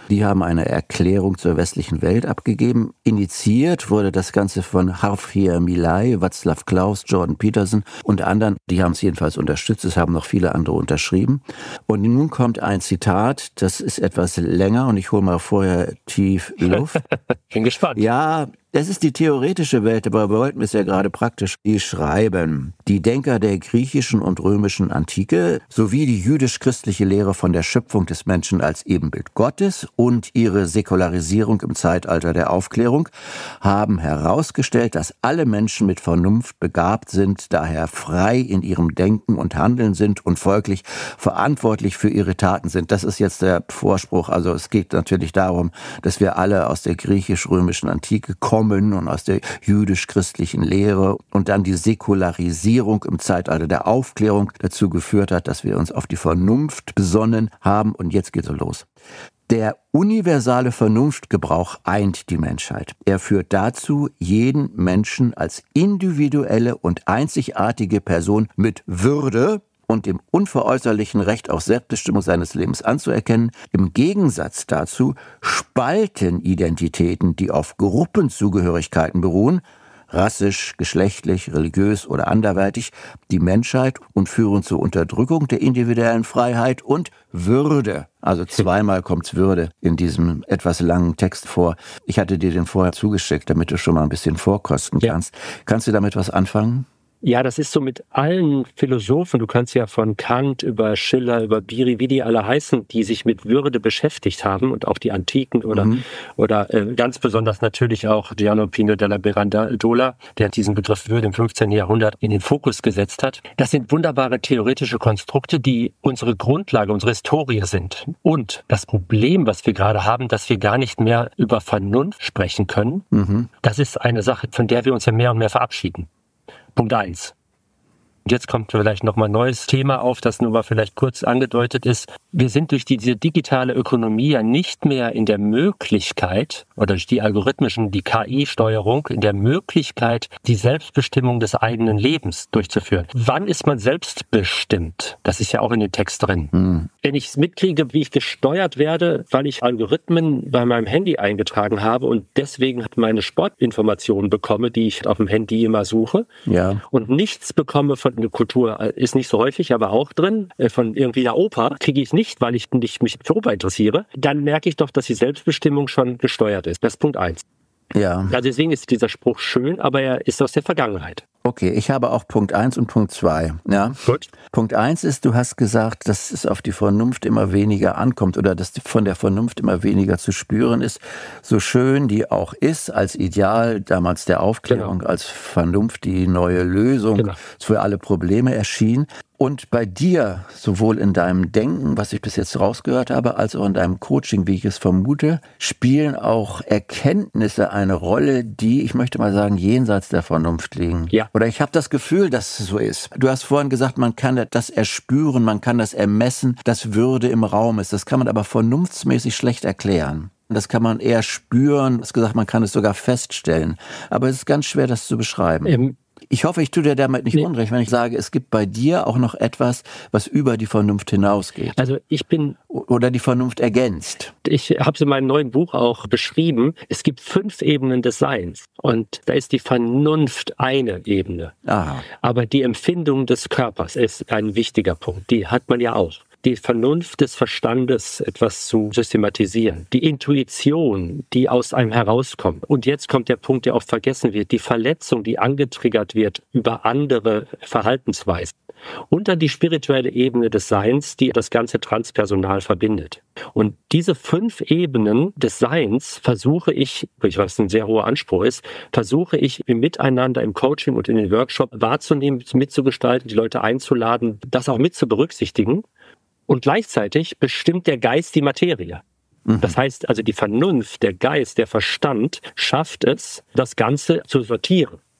Die haben eine Erklärung zur westlichen Welt abgegeben. Initiiert wurde das Ganze von Javier Milei, Václav Klaus, Jordan Peterson und anderen. Die haben es jedenfalls unterstützt. Es haben noch viele andere unterschrieben. Und nun kommt ein Zitat, das ist etwas länger und ich hole mal vorher tief Luft. Bin gespannt. Ja, das ist die theoretische Welt, aber wir wollten es ja gerade praktisch. Die schreiben, die Denker der griechischen und römischen Antike sowie die jüdisch-christliche Lehre von der Schöpfung des Menschen als Ebenbild Gottes und ihre Säkularisierung im Zeitalter der Aufklärung haben herausgestellt, dass alle Menschen mit Vernunft begabt sind, daher frei in ihrem Denken und Handeln sind und folglich verantwortlich für ihre Taten sind. Das ist jetzt der Vorspruch. Also es geht natürlich darum, dass wir alle aus der griechisch-römischen Antike kommen und aus der jüdisch-christlichen Lehre und dann die Säkularisierung im Zeitalter der Aufklärung dazu geführt hat, dass wir uns auf die Vernunft besonnen haben. Und jetzt geht es los. Der universale Vernunftgebrauch eint die Menschheit. Er führt dazu, jeden Menschen als individuelle und einzigartige Person mit Würde und dem unveräußerlichen Recht auf Selbstbestimmung seines Lebens anzuerkennen. Im Gegensatz dazu spalten Identitäten, die auf Gruppenzugehörigkeiten beruhen, rassisch, geschlechtlich, religiös oder anderweitig, die Menschheit und führen zur Unterdrückung der individuellen Freiheit und Würde. Also zweimal kommt's Würde in diesem etwas langen Text vor. Ich hatte dir den vorher zugeschickt, damit du schon mal ein bisschen vorkosten kannst. Ja. Kannst du damit was anfangen? Ja, das ist so mit allen Philosophen, du kannst ja von Kant über Schiller, über Biri, wie die alle heißen, die sich mit Würde beschäftigt haben und auch die Antiken oder, mhm. oder äh, ganz besonders natürlich auch Giano Pino della Mirandola, der diesen Begriff Würde im fünfzehnten Jahrhundert in den Fokus gesetzt hat. Das sind wunderbare theoretische Konstrukte, die unsere Grundlage, unsere Historie sind. Und das Problem, was wir gerade haben, dass wir gar nicht mehr über Vernunft sprechen können, mhm. das ist eine Sache, von der wir uns ja mehr und mehr verabschieden. Punkt eins. Und jetzt kommt vielleicht nochmal ein neues Thema auf, das nur mal vielleicht kurz angedeutet ist. Wir sind durch diese digitale Ökonomie ja nicht mehr in der Möglichkeit, oder durch die algorithmischen, die K I-Steuerung, in der Möglichkeit, die Selbstbestimmung des eigenen Lebens durchzuführen. Wann ist man selbstbestimmt? Das ist ja auch in dem Text drin. Mhm. Wenn ich mitkriege, wie ich gesteuert werde, weil ich Algorithmen bei meinem Handy eingetragen habe und deswegen meine Sportinformationen bekomme, die ich auf dem Handy immer suche, ja. und nichts bekomme von der Kultur, ist nicht so häufig, aber auch drin, von irgendwie der Oper, kriege ich nicht, weil ich nicht mich für Oper interessiere, dann merke ich doch, dass die Selbstbestimmung schon gesteuert ist. Das ist Punkt eins. Ja. Also deswegen ist dieser Spruch schön, aber er ist aus der Vergangenheit. Okay, ich habe auch Punkt eins und Punkt zwei. Ja. Gut. Punkt eins ist, du hast gesagt, dass es auf die Vernunft immer weniger ankommt oder dass von der Vernunft immer weniger zu spüren ist. So schön die auch ist, als Ideal damals der Aufklärung, genau. als Vernunft die neue Lösung genau. für alle Probleme erschien. Und bei dir, sowohl in deinem Denken, was ich bis jetzt rausgehört habe, als auch in deinem Coaching, wie ich es vermute, spielen auch Erkenntnisse eine Rolle, die, ich möchte mal sagen, jenseits der Vernunft liegen. Ja. Oder ich habe das Gefühl, dass es so ist. Du hast vorhin gesagt, man kann das erspüren, man kann das ermessen, dass Würde im Raum ist. Das kann man aber vernunftsmäßig schlecht erklären. Das kann man eher spüren. Du hast gesagt, man kann es sogar feststellen. Aber es ist ganz schwer, das zu beschreiben. Ähm. Ich hoffe, ich tue dir damit nicht nee. unrecht, wenn ich sage, es gibt bei dir auch noch etwas, was über die Vernunft hinausgeht. Also ich bin... Oder die Vernunft ergänzt. Ich habe es in meinem neuen Buch auch beschrieben. Es gibt fünf Ebenen des Seins. Und da ist die Vernunft eine Ebene. Aha. Aber die Empfindung des Körpers ist ein wichtiger Punkt. Die hat man ja auch. Die Vernunft des Verstandes, etwas zu systematisieren. Die Intuition, die aus einem herauskommt. Und jetzt kommt der Punkt, der oft vergessen wird. Die Verletzung, die angetriggert wird über andere Verhaltensweisen. Und dann die spirituelle Ebene des Seins, die das ganze Transpersonal verbindet. Und diese fünf Ebenen des Seins versuche ich, was ein sehr hoher Anspruch ist, versuche ich im Miteinander, im Coaching und in den Workshop wahrzunehmen, mitzugestalten, die Leute einzuladen, das auch mit zu berücksichtigen. Und gleichzeitig bestimmt der Geist die Materie. Mhm. Das heißt also, die Vernunft, der Geist, der Verstand schafft es, das Ganze zu sortieren.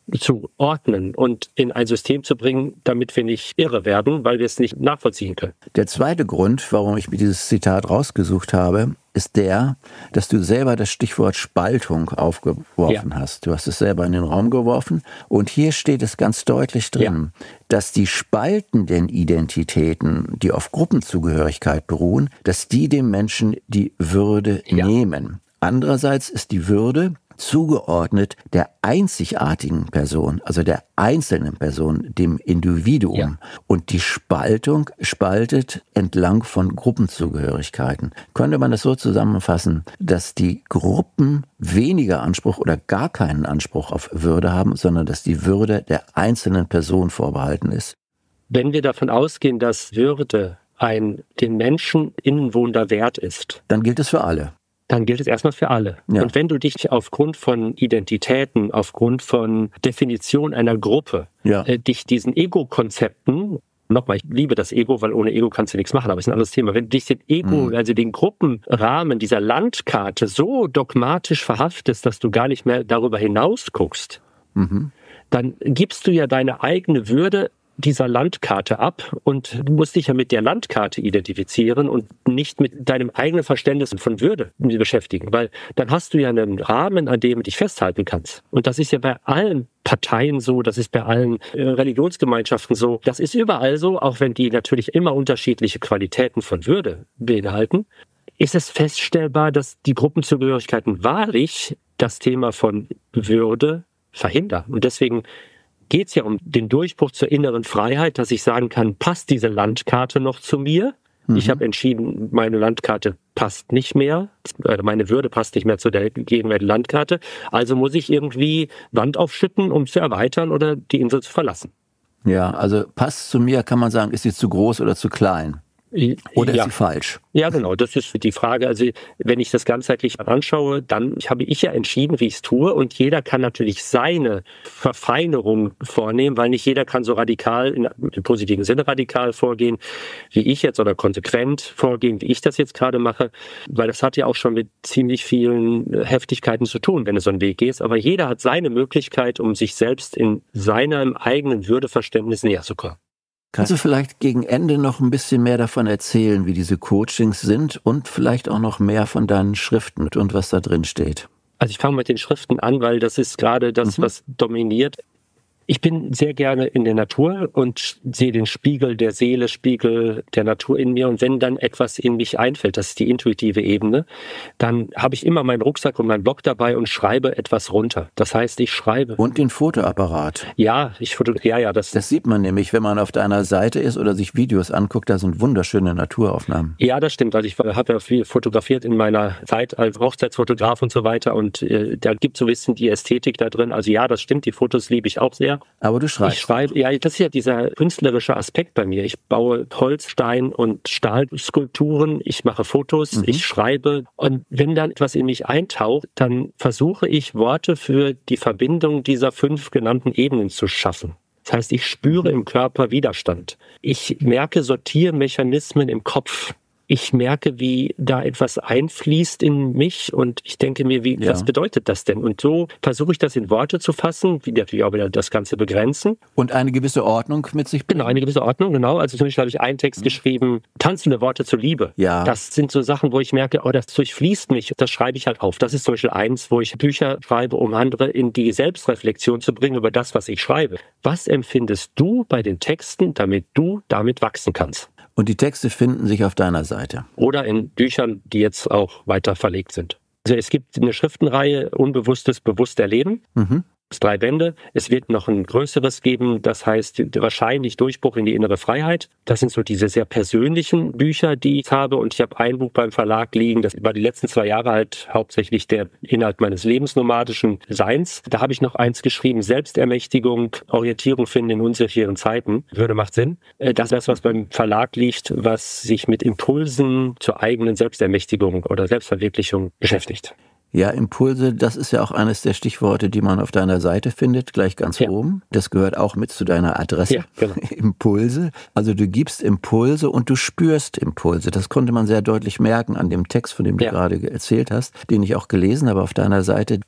zu ordnen und in ein System zu bringen, damit wir nicht irre werden, weil wir es nicht nachvollziehen können. Der zweite Grund, warum ich mir dieses Zitat rausgesucht habe, ist der, dass du selber das Stichwort Spaltung aufgeworfen ja. hast. Du hast es selber in den Raum geworfen und hier steht es ganz deutlich drin, ja. dass die spaltenden Identitäten, die auf Gruppenzugehörigkeit beruhen, dass die dem Menschen die Würde ja. nehmen. Andererseits ist die Würde zugeordnet der einzigartigen Person, also der einzelnen Person, dem Individuum. Ja. Und die Spaltung spaltet entlang von Gruppenzugehörigkeiten. Könnte man das so zusammenfassen, dass die Gruppen weniger Anspruch oder gar keinen Anspruch auf Würde haben, sondern dass die Würde der einzelnen Person vorbehalten ist? Wenn wir davon ausgehen, dass Würde ein den Menschen innewohnender Wert ist, dann gilt es für alle. Dann gilt es erstmal für alle. Ja. Und wenn du dich aufgrund von Identitäten, aufgrund von Definition einer Gruppe, ja. äh, dich diesen Ego-Konzepten, nochmal, ich liebe das Ego, weil ohne Ego kannst du nichts machen, aber es ist ein anderes Thema. Wenn du dich den Ego, mhm. also den Gruppenrahmen dieser Landkarte so dogmatisch verhaftest, dass du gar nicht mehr darüber hinaus guckst, mhm. dann gibst du ja deine eigene Würde dieser Landkarte ab und du musst dich ja mit der Landkarte identifizieren und nicht mit deinem eigenen Verständnis von Würde beschäftigen, weil dann hast du ja einen Rahmen, an dem du dich festhalten kannst. Und das ist ja bei allen Parteien so, das ist bei allen äh, Religionsgemeinschaften so, das ist überall so, auch wenn die natürlich immer unterschiedliche Qualitäten von Würde beinhalten, ist es feststellbar, dass die Gruppenzugehörigkeiten wahrlich das Thema von Würde verhindern. Und deswegen geht es ja um den Durchbruch zur inneren Freiheit, dass ich sagen kann, passt diese Landkarte noch zu mir? Mhm. Ich habe entschieden, meine Landkarte passt nicht mehr, meine Würde passt nicht mehr zu der gegenwärtigen Landkarte, also muss ich irgendwie Wand aufschütten, um zu erweitern oder die Insel zu verlassen. Ja, also passt zu mir, kann man sagen, ist sie zu groß oder zu klein? Oder ja. ist sie falsch? Ja, genau, das ist die Frage. Also wenn ich das ganzheitlich anschaue, dann habe ich ja entschieden, wie ich es tue und jeder kann natürlich seine Verfeinerung vornehmen, weil nicht jeder kann so radikal, im positiven Sinne radikal vorgehen, wie ich jetzt oder konsequent vorgehen, wie ich das jetzt gerade mache, weil das hat ja auch schon mit ziemlich vielen Heftigkeiten zu tun, wenn du so einen Weg gehst, aber jeder hat seine Möglichkeit, um sich selbst in seinem eigenen Würdeverständnis näher zu kommen. Kannst du vielleicht gegen Ende noch ein bisschen mehr davon erzählen, wie diese Coachings sind und vielleicht auch noch mehr von deinen Schriften und was da drin steht? Also ich fange mit den Schriften an, weil das ist gerade das, mhm. was dominiert. Ich bin sehr gerne in der Natur und sehe den Spiegel der Seele, Spiegel der Natur in mir. Und wenn dann etwas in mich einfällt, das ist die intuitive Ebene, dann habe ich immer meinen Rucksack und meinen Block dabei und schreibe etwas runter. Das heißt, ich schreibe. Und den Fotoapparat. Ja, ich fotografiere, ja, ja. Das, das sieht man nämlich, wenn man auf deiner Seite ist oder sich Videos anguckt, da sind wunderschöne Naturaufnahmen. Ja, das stimmt. Also ich habe ja viel fotografiert in meiner Zeit als Hochzeitsfotograf und so weiter. Und äh, da gibt es so ein bisschen die Ästhetik da drin. Also ja, das stimmt, die Fotos liebe ich auch sehr. Aber du schreibst. Ich schreibe, ja, das ist ja dieser künstlerische Aspekt bei mir. Ich baue Holz, Stein und Stahlskulpturen, ich mache Fotos, mhm. ich schreibe. Und wenn dann etwas in mich eintaucht, dann versuche ich Worte für die Verbindung dieser fünf genannten Ebenen zu schaffen. Das heißt, ich spüre im Körper Widerstand. Ich merke Sortiermechanismen im Kopf. Ich merke, wie da etwas einfließt in mich und ich denke mir, wie, ja. was bedeutet das denn? Und so versuche ich das in Worte zu fassen, wie natürlich auch wieder das Ganze begrenzen. Und eine gewisse Ordnung mit sich bringen. Genau, eine gewisse Ordnung, genau. Also zum Beispiel habe ich einen Text mhm. geschrieben, tanzende Worte zur Liebe. Ja. Das sind so Sachen, wo ich merke, oh, das durchfließt mich. Das schreibe ich halt auf. Das ist zum Beispiel eins, wo ich Bücher schreibe, um andere in die Selbstreflexion zu bringen über das, was ich schreibe. Was empfindest du bei den Texten, damit du damit wachsen kannst? Und die Texte finden sich auf deiner Seite. Oder in Büchern, die jetzt auch weiter verlegt sind. Also es gibt eine Schriftenreihe Unbewusstes, bewusst erleben. Mhm. Drei Bände. Es wird noch ein größeres geben, das heißt wahrscheinlich Durchbruch in die innere Freiheit. Das sind so diese sehr persönlichen Bücher, die ich habe. Und ich habe ein Buch beim Verlag liegen, das war die letzten zwei Jahre halt hauptsächlich der Inhalt meines lebensnomadischen Seins. Da habe ich noch eins geschrieben, Selbstermächtigung, Orientierung finden in unsicheren Zeiten. Würde macht Sinn. Das ist das, was beim Verlag liegt, was sich mit Impulsen zur eigenen Selbstermächtigung oder Selbstverwirklichung beschäftigt. Ja, Impulse, das ist ja auch eines der Stichworte, die man auf deiner Seite findet, gleich ganz ja. oben. Das gehört auch mit zu deiner Adresse. Ja, genau. Impulse. Also du gibst Impulse und du spürst Impulse. Das konnte man sehr deutlich merken an dem Text, von dem du ja. gerade erzählt hast, den ich auch gelesen habe auf deiner Seite.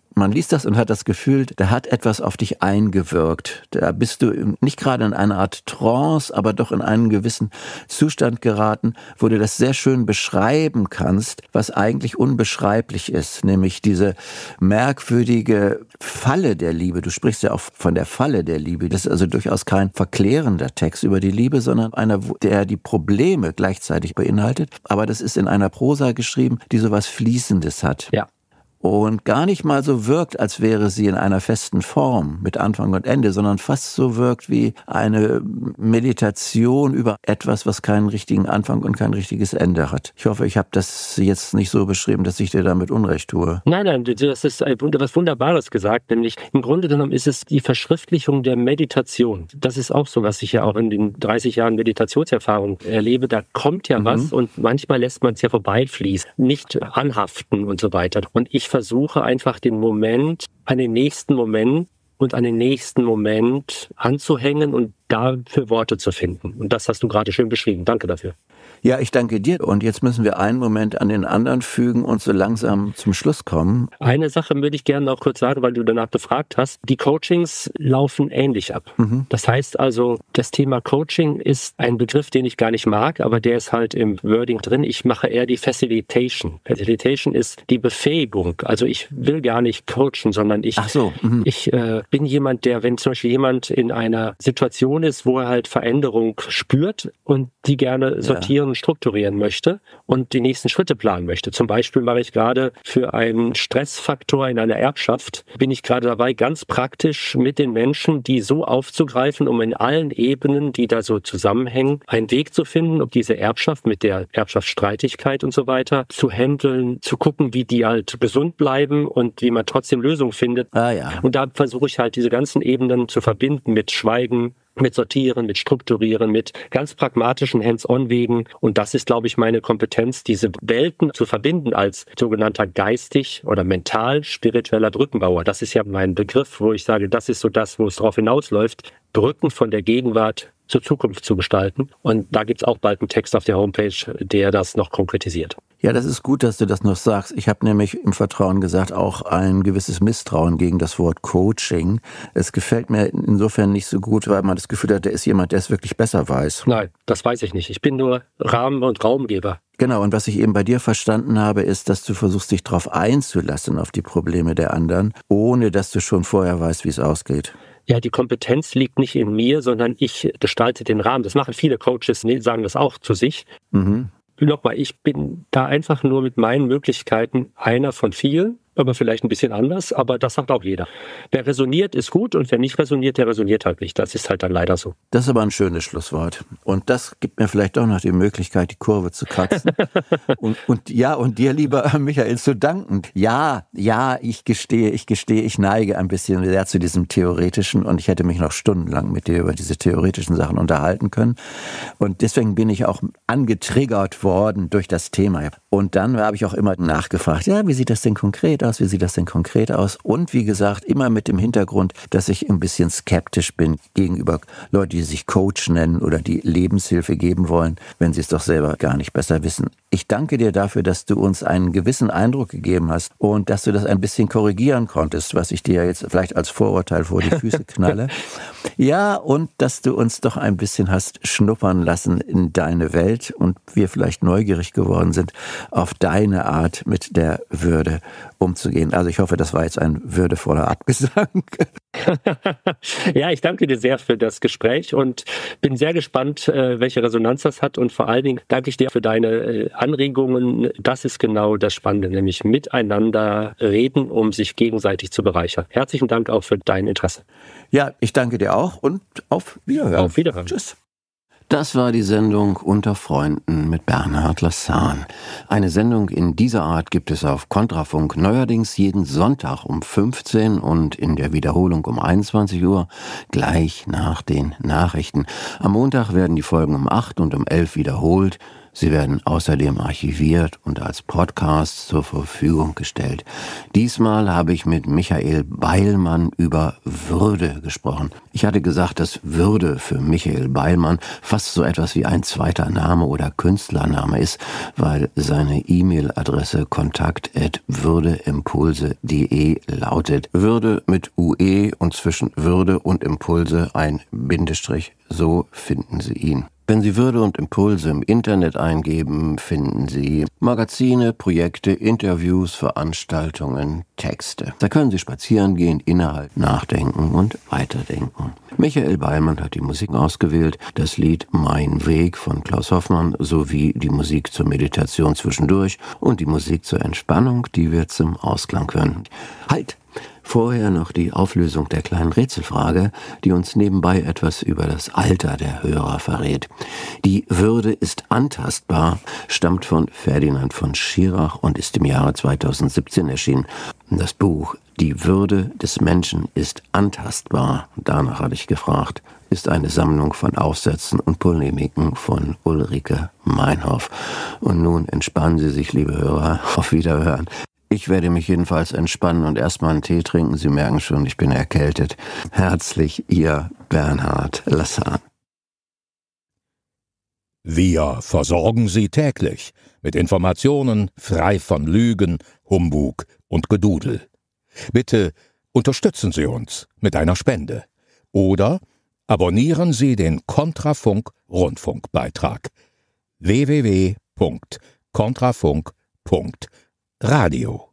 Man liest das und hat das Gefühl, da hat etwas auf dich eingewirkt. Da bist du nicht gerade in eine Art Trance, aber doch in einen gewissen Zustand geraten, wo du das sehr schön beschreiben kannst, was eigentlich unbeschreiblich ist, nämlich diese merkwürdige Falle der Liebe. Du sprichst ja auch von der Falle der Liebe. Das ist also durchaus kein verklärender Text über die Liebe, sondern einer, der die Probleme gleichzeitig beinhaltet. Aber das ist in einer Prosa geschrieben, die sowas Fließendes hat. Ja. Und gar nicht mal so wirkt, als wäre sie in einer festen Form mit Anfang und Ende, sondern fast so wirkt wie eine Meditation über etwas, was keinen richtigen Anfang und kein richtiges Ende hat. Ich hoffe, ich habe das jetzt nicht so beschrieben, dass ich dir damit Unrecht tue. Nein, nein, das ist etwas Wunderbares gesagt, nämlich im Grunde genommen ist es die Verschriftlichung der Meditation. Das ist auch so, was ich ja auch in den dreißig Jahren Meditationserfahrung erlebe. Da kommt ja mhm. was und manchmal lässt man es ja vorbeifließen, nicht anhaften und so weiter. Und ich versuche einfach den Moment an den nächsten Moment und an den nächsten Moment anzuhängen und dafür Worte zu finden. Und das hast du gerade schön beschrieben. Danke dafür. Ja, ich danke dir. Und jetzt müssen wir einen Moment an den anderen fügen und so langsam zum Schluss kommen. Eine Sache würde ich gerne noch kurz sagen, weil du danach gefragt hast. Die Coachings laufen ähnlich ab. Mhm. Das heißt also, das Thema Coaching ist ein Begriff, den ich gar nicht mag, aber der ist halt im Wording drin. Ich mache eher die Facilitation. Facilitation ist die Befähigung. Also ich will gar nicht coachen, sondern ich, Ach so. Mhm. ich äh, bin jemand, der, wenn zum Beispiel jemand in einer Situation ist, wo er halt Veränderung spürt und die gerne sortieren, ja. strukturieren möchte und die nächsten Schritte planen möchte. Zum Beispiel mache ich gerade für einen Stressfaktor in einer Erbschaft, bin ich gerade dabei, ganz praktisch mit den Menschen, die so aufzugreifen, um in allen Ebenen, die da so zusammenhängen, einen Weg zu finden, um diese Erbschaft mit der Erbschaftsstreitigkeit und so weiter zu handeln, zu gucken, wie die halt gesund bleiben und wie man trotzdem Lösungen findet. Ah, ja. Und da versuche ich halt diese ganzen Ebenen zu verbinden mit Schweigen, mit Sortieren, mit Strukturieren, mit ganz pragmatischen Hands-on-Wegen. Und das ist, glaube ich, meine Kompetenz, diese Welten zu verbinden als sogenannter geistig oder mental spiritueller Brückenbauer. Das ist ja mein Begriff, wo ich sage, das ist so das, wo es drauf hinausläuft, Brücken von der Gegenwart zur Zukunft zu gestalten. Und da gibt es auch bald einen Text auf der Homepage, der das noch konkretisiert. Ja, das ist gut, dass du das noch sagst. Ich habe nämlich im Vertrauen gesagt, auch ein gewisses Misstrauen gegen das Wort Coaching. Es gefällt mir insofern nicht so gut, weil man das Gefühl hat, da ist jemand, der es wirklich besser weiß. Nein, das weiß ich nicht. Ich bin nur Rahmen- und Raumgeber. Genau, und was ich eben bei dir verstanden habe, ist, dass du versuchst, dich darauf einzulassen, auf die Probleme der anderen, ohne dass du schon vorher weißt, wie es ausgeht. Ja, die Kompetenz liegt nicht in mir, sondern ich gestalte den Rahmen. Das machen viele Coaches, sagen das auch zu sich. Mhm. Nochmal, ich bin da einfach nur mit meinen Möglichkeiten einer von vielen, aber vielleicht ein bisschen anders, aber das sagt auch jeder. Wer resoniert, ist gut und wer nicht resoniert, der resoniert halt nicht. Das ist halt dann leider so. Das ist aber ein schönes Schlusswort. Und das gibt mir vielleicht doch noch die Möglichkeit, die Kurve zu kratzen. und, und ja, und dir, lieber Michael, zu danken. Ja, ja, ich gestehe, ich gestehe, ich neige ein bisschen sehr zu diesem Theoretischen und ich hätte mich noch stundenlang mit dir über diese theoretischen Sachen unterhalten können. Und deswegen bin ich auch angetriggert worden durch das Thema. Und dann habe ich auch immer nachgefragt, ja, wie sieht das denn konkret aus? Wie sieht das denn konkret aus? Und wie gesagt, immer mit dem Hintergrund, dass ich ein bisschen skeptisch bin gegenüber Leuten, die sich Coach nennen oder die Lebenshilfe geben wollen, wenn sie es doch selber gar nicht besser wissen. Ich danke dir dafür, dass du uns einen gewissen Eindruck gegeben hast und dass du das ein bisschen korrigieren konntest, was ich dir jetzt vielleicht als Vorurteil vor die Füße knalle. Ja, und dass du uns doch ein bisschen hast schnuppern lassen in deine Welt und wir vielleicht neugierig geworden sind, auf deine Art mit der Würde umzugehen. Also ich hoffe, das war jetzt ein würdevoller Abgesang. Ja, ich danke dir sehr für das Gespräch und bin sehr gespannt, welche Resonanz das hat und vor allen Dingen danke ich dir für deine Anregungen. Das ist genau das Spannende, nämlich miteinander reden, um sich gegenseitig zu bereichern. Herzlichen Dank auch für dein Interesse. Ja, ich danke dir auch und auf Wiederhören. Auf Wiederhören. Tschüss. Das war die Sendung Unter Freunden mit Bernhard Lassan. Eine Sendung in dieser Art gibt es auf Kontrafunk neuerdings jeden Sonntag um fünfzehn und in der Wiederholung um einundzwanzig Uhr, gleich nach den Nachrichten. Am Montag werden die Folgen um acht und um elf wiederholt. Sie werden außerdem archiviert und als Podcast zur Verfügung gestellt. Diesmal habe ich mit Michael Beilmann über Würde gesprochen. Ich hatte gesagt, dass Würde für Michael Beilmann fast so etwas wie ein zweiter Name oder Künstlername ist, weil seine E-Mail-Adresse kontakt at würdeimpulse punkt de lautet. Würde mit U E und zwischen Würde und Impulse ein Bindestrich. So finden Sie ihn. Wenn Sie Würde und Impulse im Internet eingeben, finden Sie Magazine, Projekte, Interviews, Veranstaltungen, Texte. Da können Sie spazieren gehen, innehalten, nachdenken und weiterdenken. Michael Beilmann hat die Musik ausgewählt, das Lied Mein Weg von Klaus Hoffmann sowie die Musik zur Meditation zwischendurch und die Musik zur Entspannung, die wir zum Ausklang hören. Halt! Vorher noch die Auflösung der kleinen Rätselfrage, die uns nebenbei etwas über das Alter der Hörer verrät. Die Würde ist antastbar, stammt von Ferdinand von Schirach und ist im Jahre zweitausendsiebzehn erschienen. Das Buch Die Würde des Menschen ist antastbar, danach hatte ich gefragt, ist eine Sammlung von Aufsätzen und Polemiken von Ulrike Meinhof. Und nun entspannen Sie sich, liebe Hörer, auf Wiederhören. Ich werde mich jedenfalls entspannen und erstmal einen Tee trinken. Sie merken schon, ich bin erkältet. Herzlich, Ihr Bernhard Lassan. Wir versorgen Sie täglich mit Informationen frei von Lügen, Humbug und Gedudel. Bitte unterstützen Sie uns mit einer Spende oder abonnieren Sie den Kontrafunk Rundfunkbeitrag w w w punkt kontrafunk punkt radio.